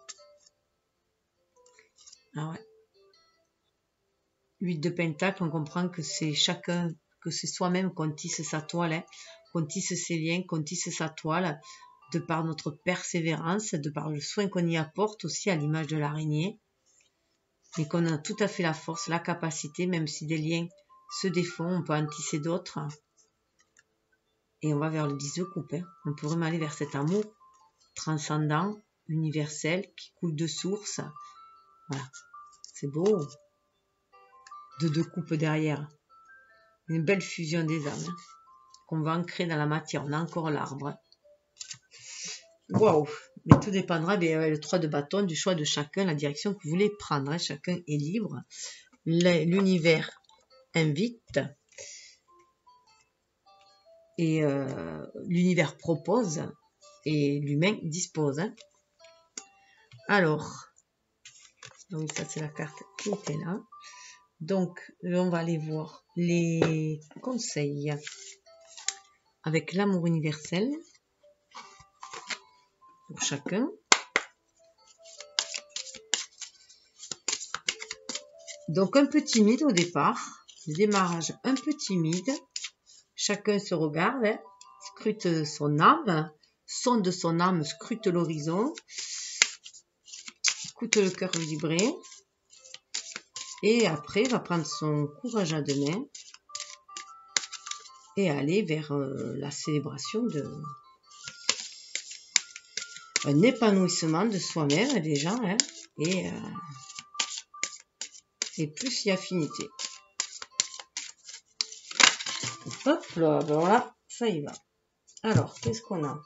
Ah ouais. huit de Pentacle, on comprend que c'est chacun, que c'est soi-même qu'on tisse sa toile, hein, qu'on tisse ses liens, qu'on tisse sa toile, de par notre persévérance, de par le soin qu'on y apporte aussi à l'image de l'araignée, et qu'on a tout à fait la force, la capacité, même si des liens se défont, on peut en tisser d'autres, et on va vers le dix de coupe, hein. On peut vraiment aller vers cet amour transcendant, universel, qui coule de source, voilà, c'est beau. De deux coupes derrière. Une belle fusion des âmes hein, qu'on va ancrer dans la matière. On a encore l'arbre. Waouh! Mais tout dépendra bien, le trois de bâton du choix de chacun, la direction que vous voulez prendre. Hein. Chacun est libre. L'univers invite et euh, l'univers propose et l'humain dispose. Hein. Alors, donc ça c'est la carte qui était là. Donc, on va aller voir les conseils avec l'amour universel pour chacun. Donc, un peu timide au départ, le démarrage un peu timide. Chacun se regarde, hein, scrute son âme, sonde son âme, scrute l'horizon, écoute le cœur vibrer. Et après, va prendre son courage à deux mains et aller vers euh, la célébration de un épanouissement de soi-même déjà, hein, et, euh, et plus y affinité. Hop là, ben voilà, ça y va. Alors, qu'est-ce qu'on a?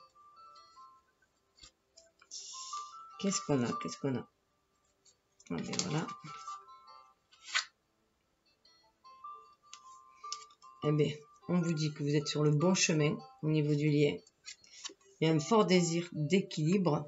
Qu'est-ce qu'on a? Qu'est-ce qu'on a? Allez, voilà. Eh bien, on vous dit que vous êtes sur le bon chemin au niveau du lien. Il y a un fort désir d'équilibre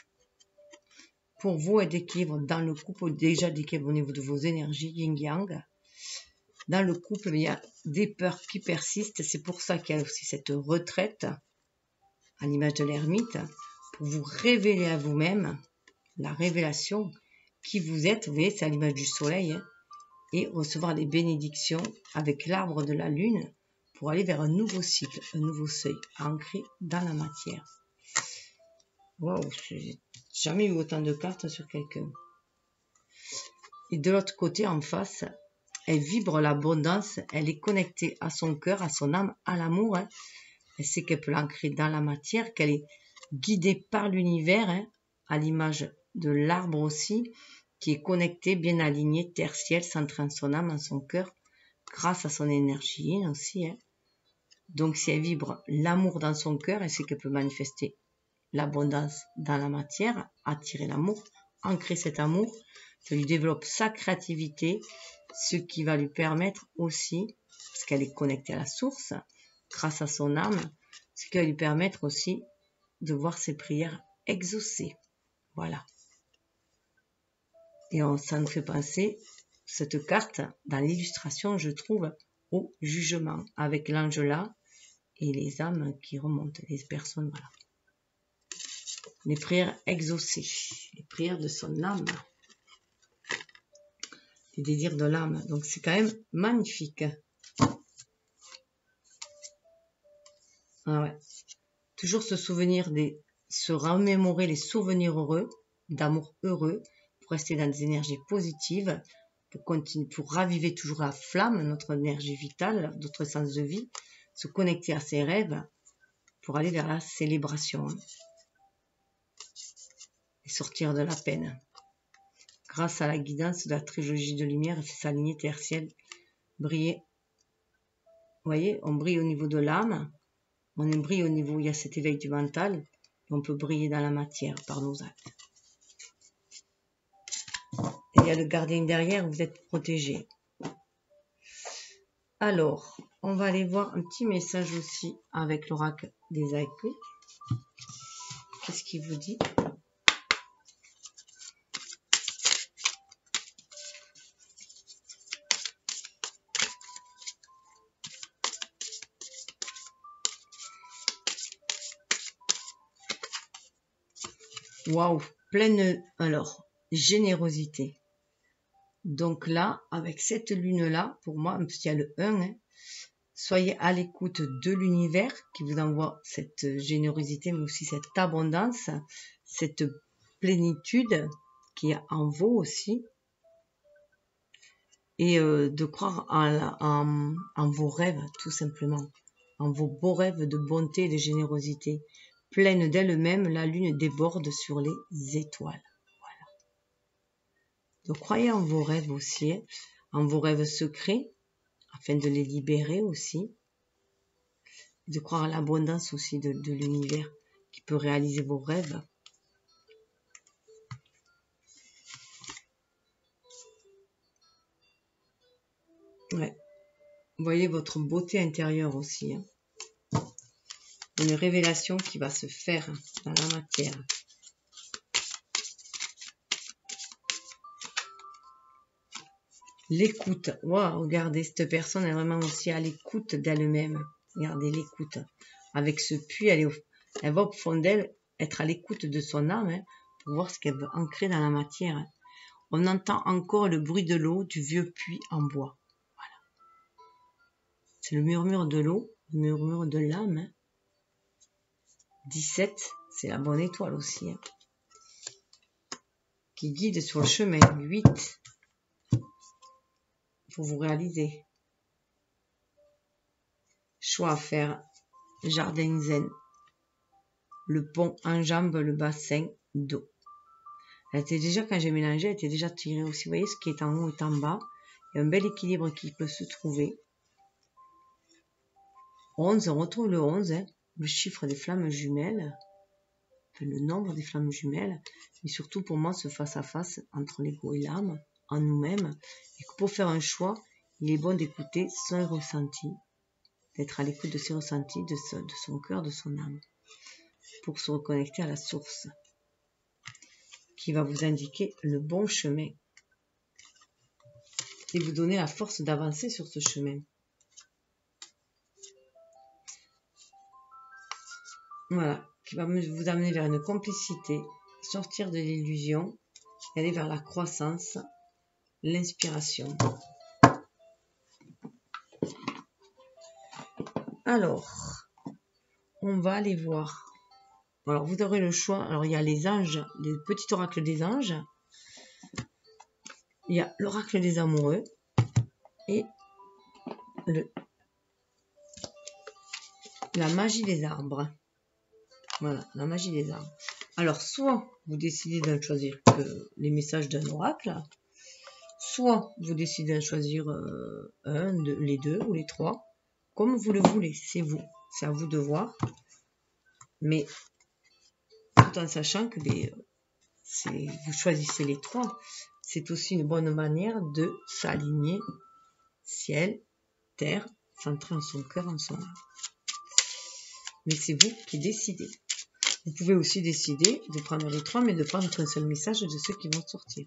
pour vous et d'équilibre dans le couple, déjà d'équilibre au niveau de vos énergies yin-yang. Dans le couple, il y a des peurs qui persistent. C'est pour ça qu'il y a aussi cette retraite, à l'image de l'ermite, pour vous révéler à vous-même, la révélation qui vous êtes. Vous voyez, c'est à l'image du soleil, hein, et recevoir des bénédictions avec l'arbre de la lune pour aller vers un nouveau cycle, un nouveau seuil, ancré dans la matière. Waouh, j'ai jamais eu autant de cartes sur quelqu'un. Et de l'autre côté, en face, elle vibre l'abondance, elle est connectée à son cœur, à son âme, à l'amour. Hein. Elle sait qu'elle peut l'ancrer dans la matière, qu'elle est guidée par l'univers, hein, à l'image de l'arbre aussi, qui est connecté, bien aligné, terre-ciel, centrant son âme en son cœur, grâce à son énergie aussi. Hein. Donc si elle vibre l'amour dans son cœur, elle sait qu'elle peut manifester l'abondance dans la matière, attirer l'amour, ancrer cet amour, ça lui développe sa créativité, ce qui va lui permettre aussi, parce qu'elle est connectée à la source, grâce à son âme, ce qui va lui permettre aussi de voir ses prières exaucées. Voilà. Et on, ça nous fait penser, cette carte, dans l'illustration, je trouve, au jugement, avec l'ange là, et les âmes qui remontent, les personnes, voilà. Les prières exaucées, les prières de son âme, les désirs de l'âme. Donc c'est quand même magnifique. Ah ouais. Toujours se souvenir des, se remémorer les souvenirs heureux, d'amour heureux, pour rester dans des énergies positives, pour continuer, pour raviver toujours la flamme, notre énergie vitale, notre sens de vie, se connecter à ses rêves, pour aller vers la célébration et sortir de la peine. Grâce à la guidance de la trilogie de lumière, s'aligner terre ciel, briller. Vous voyez, on brille au niveau de l'âme, on brille au niveau où il y a cet éveil du mental, et on peut briller dans la matière par nos actes. Et il y a le gardien derrière, vous êtes protégé. Alors, on va aller voir un petit message aussi avec l'oracle des haïkus. Qu'est-ce qu'il vous dit? Waouh, pleine, alors, générosité. Donc là, avec cette lune-là, pour moi, il y a le un, hein, soyez à l'écoute de l'univers qui vous envoie cette générosité, mais aussi cette abondance, cette plénitude qui est en vous aussi. Et euh, de croire en, en, en vos rêves, tout simplement. En vos beaux rêves de bonté et de générosité. Pleine d'elle-même, la lune déborde sur les étoiles. Voilà. Donc croyez en vos rêves aussi, hein, en vos rêves secrets, afin de les libérer aussi. De croire à l'abondance aussi de, de l'univers qui peut réaliser vos rêves. Ouais. Voyez votre beauté intérieure aussi. Hein. Une révélation qui va se faire dans la matière. L'écoute. Waouh, regardez, cette personne est vraiment aussi à l'écoute d'elle-même. Regardez l'écoute. Avec ce puits, elle, est au, elle va au fond d'elle être à l'écoute de son âme hein, pour voir ce qu'elle veut ancrer dans la matière. On entend encore le bruit de l'eau du vieux puits en bois. Voilà. C'est le murmure de l'eau, le murmure de l'âme. Hein. dix-sept, c'est la bonne étoile aussi. Hein, qui guide sur le chemin. huit. Pour vous réaliser. Choix à faire. Jardin zen. Le pont enjambe le bassin d'eau. Elle était déjà, quand j'ai mélangé, elle était déjà tirée aussi. Vous voyez, ce qui est en haut est en bas. Il y a un bel équilibre qui peut se trouver. onze, on retrouve le onze, hein, le chiffre des flammes jumelles. Enfin, le nombre des flammes jumelles. Mais surtout, pour moi, ce face-à-face entre l'ego et l'âme, en nous-mêmes. Et que pour faire un choix, il est bon d'écouter son ressenti. D'être à l'écoute de ses ressentis, de, ce, de son cœur, de son âme. Pour se reconnecter à la source. Qui va vous indiquer le bon chemin. Et vous donner la force d'avancer sur ce chemin. Voilà, qui va vous amener vers une complicité, sortir de l'illusion, et aller vers la croissance, l'inspiration. Alors, on va aller voir. Alors, vous aurez le choix. Alors, il y a les anges, les petits oracles des anges. Il y a l'oracle des amoureux et le, la magie des arbres. Voilà, la magie des arbres. Alors, soit vous décidez de choisir que les messages d'un oracle, soit vous décidez de choisir euh, un, deux, les deux ou les trois, comme vous le voulez. C'est vous, c'est à vous de voir. Mais tout en sachant que les, vous choisissez les trois, c'est aussi une bonne manière de s'aligner ciel, terre, centré en son cœur, en son âme. Mais c'est vous qui décidez. Vous pouvez aussi décider de prendre les trois, mais de prendre qu'un seul message de ceux qui vont sortir.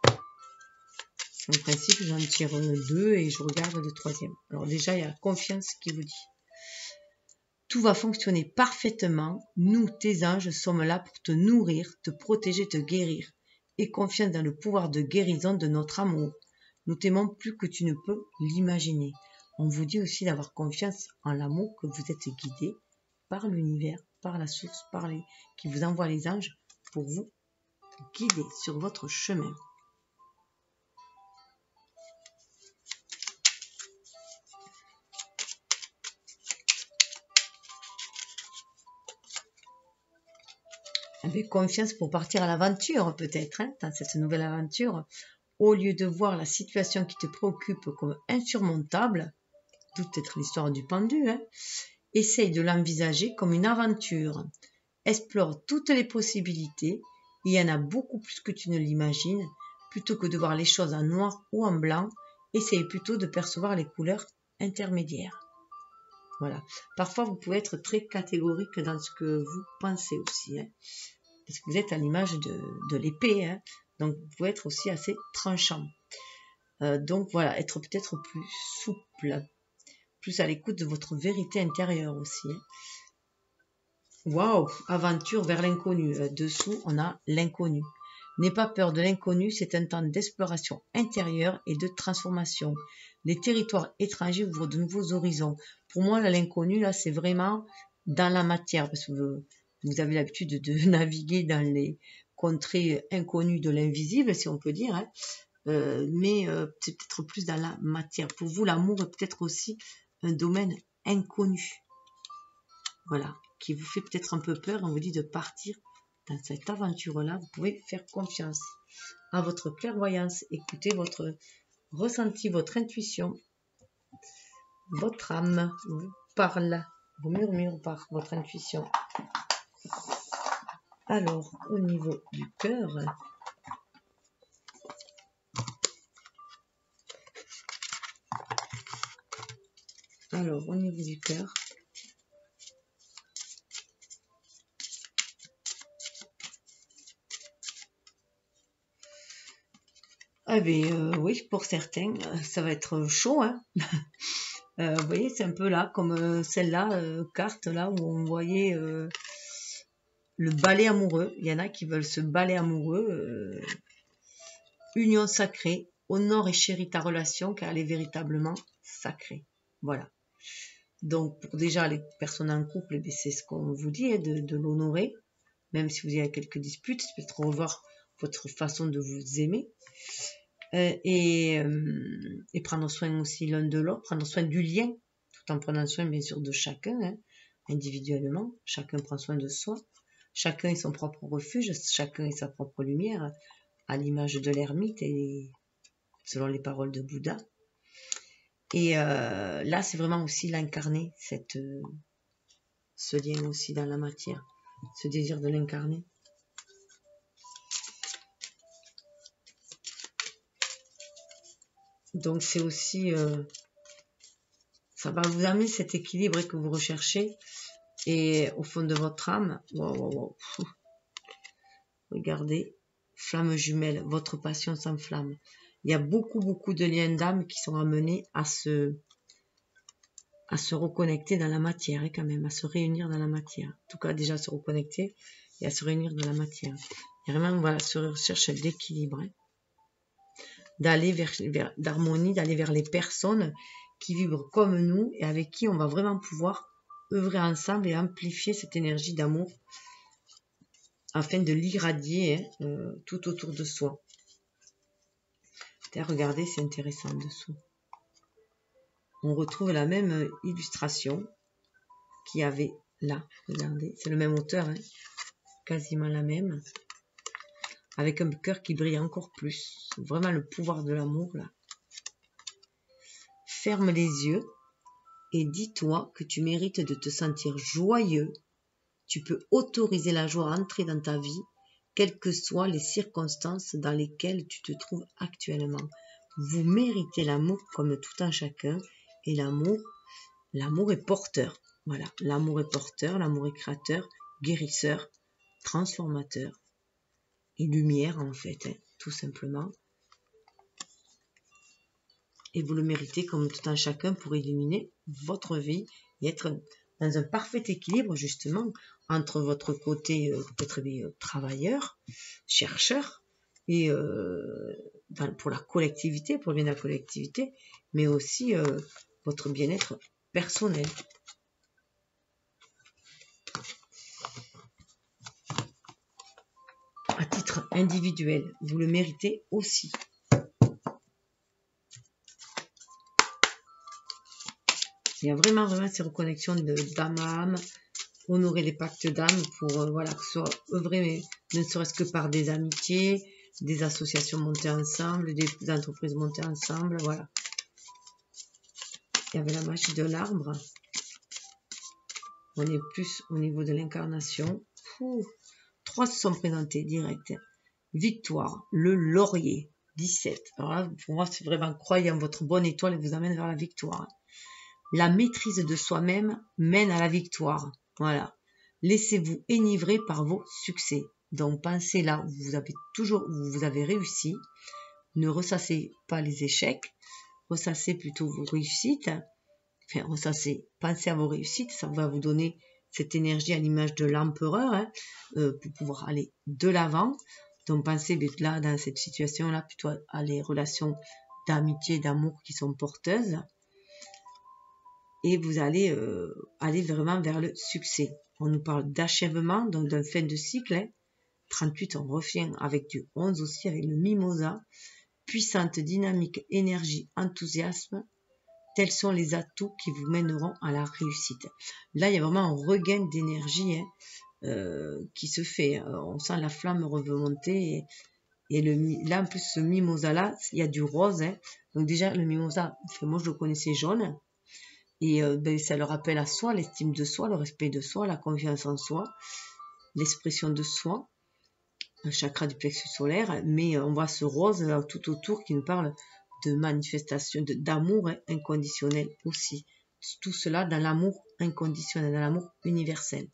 En principe, j'en tire deux et je regarde le troisième. Alors déjà, il y a la confiance qui vous dit. Tout va fonctionner parfaitement. Nous, tes anges, sommes là pour te nourrir, te protéger, te guérir. Aie confiance dans le pouvoir de guérison de notre amour. Nous t'aimons plus que tu ne peux l'imaginer. On vous dit aussi d'avoir confiance en l'amour, que vous êtes guidé par l'univers, par la source, par les qui vous envoie les anges pour vous guider sur votre chemin. Avec confiance pour partir à l'aventure, peut-être, hein, dans cette nouvelle aventure. Au lieu de voir la situation qui te préoccupe comme insurmontable, d'où peut-être l'histoire du pendu, hein, essaye de l'envisager comme une aventure. Explore toutes les possibilités. Il y en a beaucoup plus que tu ne l'imagines. Plutôt que de voir les choses en noir ou en blanc, essaye plutôt de percevoir les couleurs intermédiaires. Voilà. Parfois, vous pouvez être très catégorique dans ce que vous pensez aussi, hein, parce que vous êtes à l'image de, de l'épée, hein, donc vous pouvez être aussi assez tranchant. Euh, donc voilà, être peut-être plus souple, plus à l'écoute de votre vérité intérieure aussi. Hein. Waouh, aventure vers l'inconnu. Euh, dessous, on a l'inconnu. N'aie pas peur de l'inconnu, c'est un temps d'exploration intérieure et de transformation. Les territoires étrangers ouvrent de nouveaux horizons. Pour moi, l'inconnu, là, c'est vraiment dans la matière, parce que vous, vous avez l'habitude de naviguer dans les contrées inconnues de l'invisible, si on peut dire, hein. euh, mais euh, c'est peut-être plus dans la matière. Pour vous, l'amour est peut-être aussi un domaine inconnu. Voilà, qui vous fait peut-être un peu peur, on vous dit de partir dans cette aventure-là. Vous pouvez faire confiance à votre clairvoyance, écoutez votre ressenti, votre intuition, votre âme vous parle, vous murmure par votre intuition. Alors, au niveau du cœur, alors au niveau du cœur, eh bien, euh, oui, pour certains, ça va être chaud, hein. Euh, vous voyez, c'est un peu là, comme euh, celle-là, euh, carte là, où on voyait euh, le balai amoureux. Il y en a qui veulent ce balai amoureux. Euh, union sacrée, honore et chéris ta relation, car elle est véritablement sacrée. Voilà. Donc, pour déjà les personnes en couple, eh c'est ce qu'on vous dit, hein, de, de l'honorer. Même si vous avez quelques disputes, peut-être revoir votre façon de vous aimer. Euh, et, euh, et prendre soin aussi l'un de l'autre, prendre soin du lien, tout en prenant soin bien sûr de chacun, hein, individuellement. Chacun prend soin de soi, chacun est son propre refuge, chacun est sa propre lumière, à l'image de l'ermite et selon les paroles de Bouddha. Et euh, là, c'est vraiment aussi l'incarner, cette, euh, ce lien aussi dans la matière, ce désir de l'incarner. Donc c'est aussi, euh, ça va vous amener cet équilibre que vous recherchez et au fond de votre âme, wow, wow, wow. Regardez, flamme jumelle, votre passion s'enflamme. Il y a beaucoup, beaucoup de liens d'âme qui sont amenés à se, à se reconnecter dans la matière, hein, quand même, à se réunir dans la matière. En tout cas, déjà à se reconnecter et à se réunir dans la matière. Il y a vraiment, voilà, ce recherche d'équilibre. Hein. D'aller vers, vers d'harmonie, d'aller vers les personnes qui vibrent comme nous et avec qui on va vraiment pouvoir œuvrer ensemble et amplifier cette énergie d'amour afin de l'irradier, hein, euh, tout autour de soi. Regardez, c'est intéressant en dessous. On retrouve la même illustration qu'il y avait là. Regardez, c'est le même auteur, hein, quasiment la même. Avec un cœur qui brille encore plus. Vraiment le pouvoir de l'amour, là. Ferme les yeux et dis-toi que tu mérites de te sentir joyeux. Tu peux autoriser la joie à entrer dans ta vie, quelles que soient les circonstances dans lesquelles tu te trouves actuellement. Vous méritez l'amour comme tout un chacun. Et l'amour, l'amour est porteur. Voilà, l'amour est porteur, l'amour est créateur, guérisseur, transformateur. Et lumière en fait, hein, tout simplement. Et vous le méritez comme tout un chacun pour illuminer votre vie et être dans un parfait équilibre justement entre votre côté euh, peut-être euh, travailleur, chercheur et euh, dans, pour la collectivité, pour le bien de la collectivité, mais aussi euh, votre bien-être personnel. À titre individuel, vous le méritez aussi. Il y a vraiment, vraiment ces reconnexions d'âme à âme, honorer les pactes d'âme pour, euh, voilà, que ce soit œuvrer, mais ne serait-ce que par des amitiés, des associations montées ensemble, des entreprises montées ensemble, voilà. Il y avait la magie de l'arbre. On est plus au niveau de l'incarnation. Trois se sont présentés direct. Victoire, le laurier, dix-sept. Alors là, pour moi, c'est vraiment croyez en votre bonne étoile et vous amène vers la victoire. La maîtrise de soi-même mène à la victoire. Voilà. Laissez-vous enivrer par vos succès. Donc, pensez là où vous avez toujours, où vous avez réussi. Ne ressassez pas les échecs. Ressassez plutôt vos réussites. Enfin, ressassez. Pensez à vos réussites. Ça va vous donner cette énergie à l'image de l'empereur, hein, euh, pour pouvoir aller de l'avant. Donc, pensez là, dans cette situation-là, plutôt à les relations d'amitié et d'amour qui sont porteuses. Et vous allez euh, aller vraiment vers le succès. On nous parle d'achèvement, donc d'un fin de cycle. Hein. trente-huit, on revient avec du onze aussi, avec le mimosa. Puissante, dynamique, énergie, enthousiasme. Tels sont les atouts qui vous mèneront à la réussite. Là, il y a vraiment un regain d'énergie hein, euh, qui se fait. On sent la flamme remonter. Et, et le, là, en plus, ce mimosa-là, il y a du rose. Hein. Donc déjà, le mimosa, moi, je le connaissais jaune. Et euh, ben, ça le rappelle à soi, l'estime de soi, le respect de soi, la confiance en soi, l'expression de soi, un chakra du plexus solaire. Mais euh, on voit ce rose là, tout autour qui nous parle de manifestation, d'amour hein, inconditionnel aussi. Tout cela dans l'amour inconditionnel, dans l'amour universel.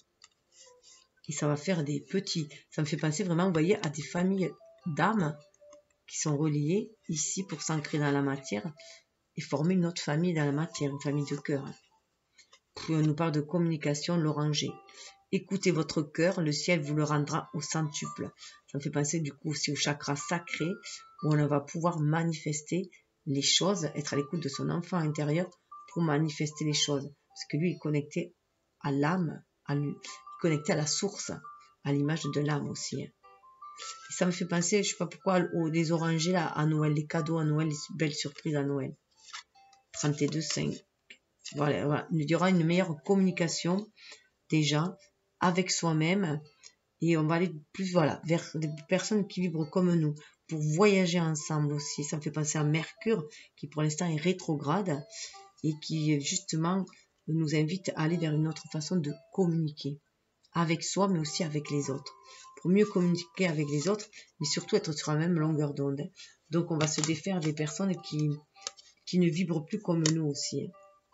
Et ça va faire des petits... Ça me fait penser vraiment, vous voyez, à des familles d'âmes qui sont reliées ici pour s'ancrer dans la matière et former une autre famille dans la matière, une famille de cœur. Puis on nous parle de communication, l'oranger. Écoutez votre cœur, le ciel vous le rendra au centuple. Ça me fait penser du coup aussi au chakra sacré, où on va pouvoir manifester les choses, être à l'écoute de son enfant intérieur pour manifester les choses. Parce que lui, il est connecté à l'âme, à lui, il est connecté à la source, à l'image de l'âme aussi. Et ça me fait penser, je sais pas pourquoi, aux des orangers là, à Noël, les cadeaux à Noël, les belles surprises à Noël. trente-deux cinq. Voilà, voilà. Il y aura une meilleure communication déjà avec soi-même et on va aller plus voilà vers des personnes qui vibrent comme nous pour voyager ensemble aussi. Ça me fait penser à Mercure qui pour l'instant est rétrograde et qui justement nous invite à aller vers une autre façon de communiquer avec soi mais aussi avec les autres pour mieux communiquer avec les autres mais surtout être sur la même longueur d'onde. Donc on va se défaire des personnes qui qui ne vibrent plus comme nous aussi,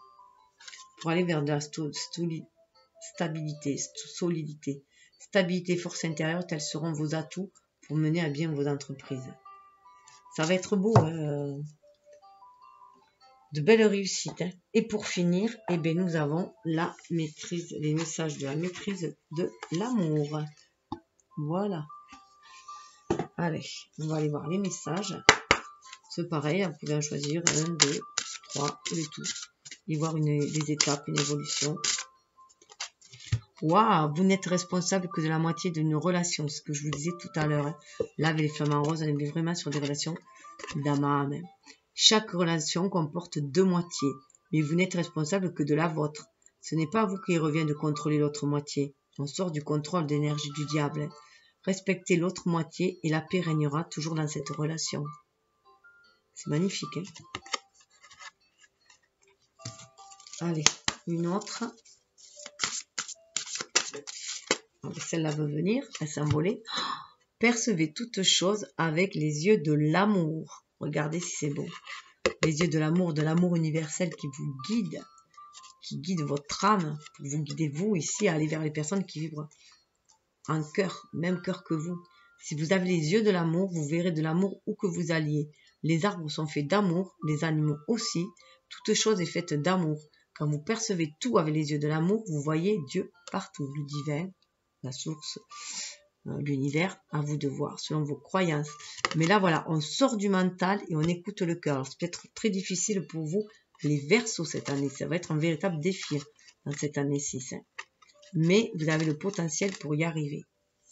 pour aller vers de la stabilité, solidité. Stabilité, force intérieure, tels seront vos atouts pour mener à bien vos entreprises. Ça va être beau, hein, de belles réussites. Hein. Et pour finir, eh bien, nous avons la maîtrise, les messages de la maîtrise de l'amour. Voilà. Allez, on va aller voir les messages. C'est pareil, vous pouvez en choisir un, deux, trois, et tout. Et voir une, les étapes, une évolution. Waouh, vous n'êtes responsable que de la moitié d'une relation, ce que je vous disais tout à l'heure. Hein. Là, avec les flamants roses, on est vraiment sur des relations d'âme à âme. Chaque relation comporte deux moitiés, mais vous n'êtes responsable que de la vôtre. Ce n'est pas à vous qu'il revient de contrôler l'autre moitié. On sort du contrôle d'énergie du diable. Hein. Respectez l'autre moitié et la paix régnera toujours dans cette relation. C'est magnifique. Hein. Allez, une autre. Celle-là veut venir, elle s'est envolée. Percevez toutes choses avec les yeux de l'amour. Regardez si c'est beau. Les yeux de l'amour, de l'amour universel qui vous guide, qui guide votre âme, pour vous guider vous ici à aller vers les personnes qui vibrent en cœur, même cœur que vous. Si vous avez les yeux de l'amour, vous verrez de l'amour où que vous alliez. Les arbres sont faits d'amour, les animaux aussi. Toute chose est faite d'amour. Quand vous percevez tout avec les yeux de l'amour, vous voyez Dieu partout, le divin, la source, euh, l'univers, à vous de voir, selon vos croyances. Mais là, voilà, on sort du mental et on écoute le cœur. C'est peut-être très difficile pour vous les Verseaux cette année. Ça va être un véritable défi dans cette année six. Hein. Mais vous avez le potentiel pour y arriver.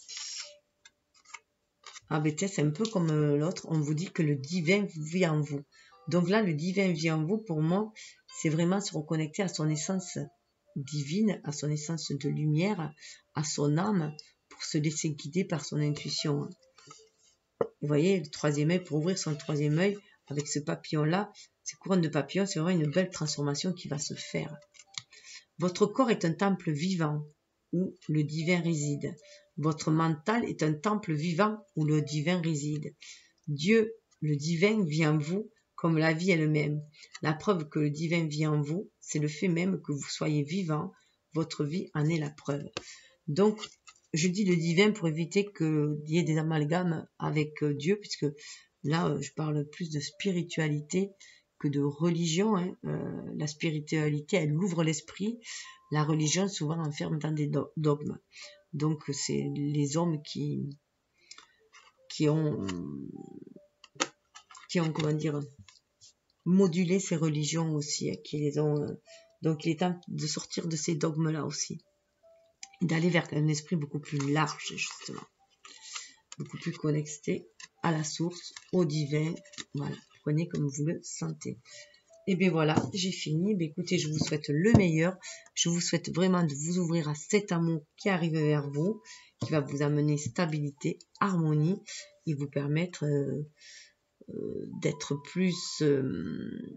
Ah ben c'est un peu comme l'autre. On vous dit que le divin vit en vous. Donc là, le divin vit en vous, pour moi, c'est vraiment se reconnecter à son essence divine, à son essence de lumière, à son âme, pour se laisser guider par son intuition. Vous voyez, le troisième œil, pour ouvrir son troisième œil, avec ce papillon-là, ces couronnes de papillons, c'est vraiment une belle transformation qui va se faire. Votre corps est un temple vivant où le divin réside. Votre mental est un temple vivant où le divin réside. Dieu, le divin, vit en vous comme la vie elle-même. La preuve que le divin vit en vous, c'est le fait même que vous soyez vivant. Votre vie en est la preuve. Donc, je dis le divin pour éviter qu'il y ait des amalgames avec Dieu, puisque là, je parle plus de spiritualité que de religion. Hein. Euh, la spiritualité, elle ouvre l'esprit. La religion, souvent, enferme dans des dogmes. Donc, c'est les hommes qui, qui ont, qui ont, comment dire, modulé ces religions aussi, hein, qui les ont. Euh, donc, il est temps de sortir de ces dogmes-là aussi. D'aller vers un esprit beaucoup plus large, justement. Beaucoup plus connecté à la source, au divin. Voilà, prenez comme vous le sentez. Et bien voilà, j'ai fini. Bien, écoutez, je vous souhaite le meilleur. Je vous souhaite vraiment de vous ouvrir à cet amour qui arrive vers vous, qui va vous amener stabilité, harmonie, et vous permettre euh, euh, d'être plus, euh,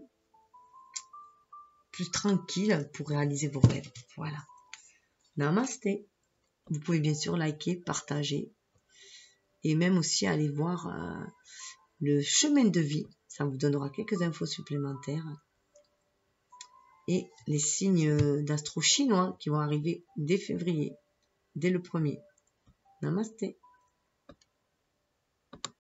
plus tranquille pour réaliser vos rêves. Voilà. Namasté. Vous pouvez bien sûr liker, partager et même aussi aller voir euh, le chemin de vie. Ça vous donnera quelques infos supplémentaires. Et les signes d'astro chinois qui vont arriver dès février, dès le premier. Namasté.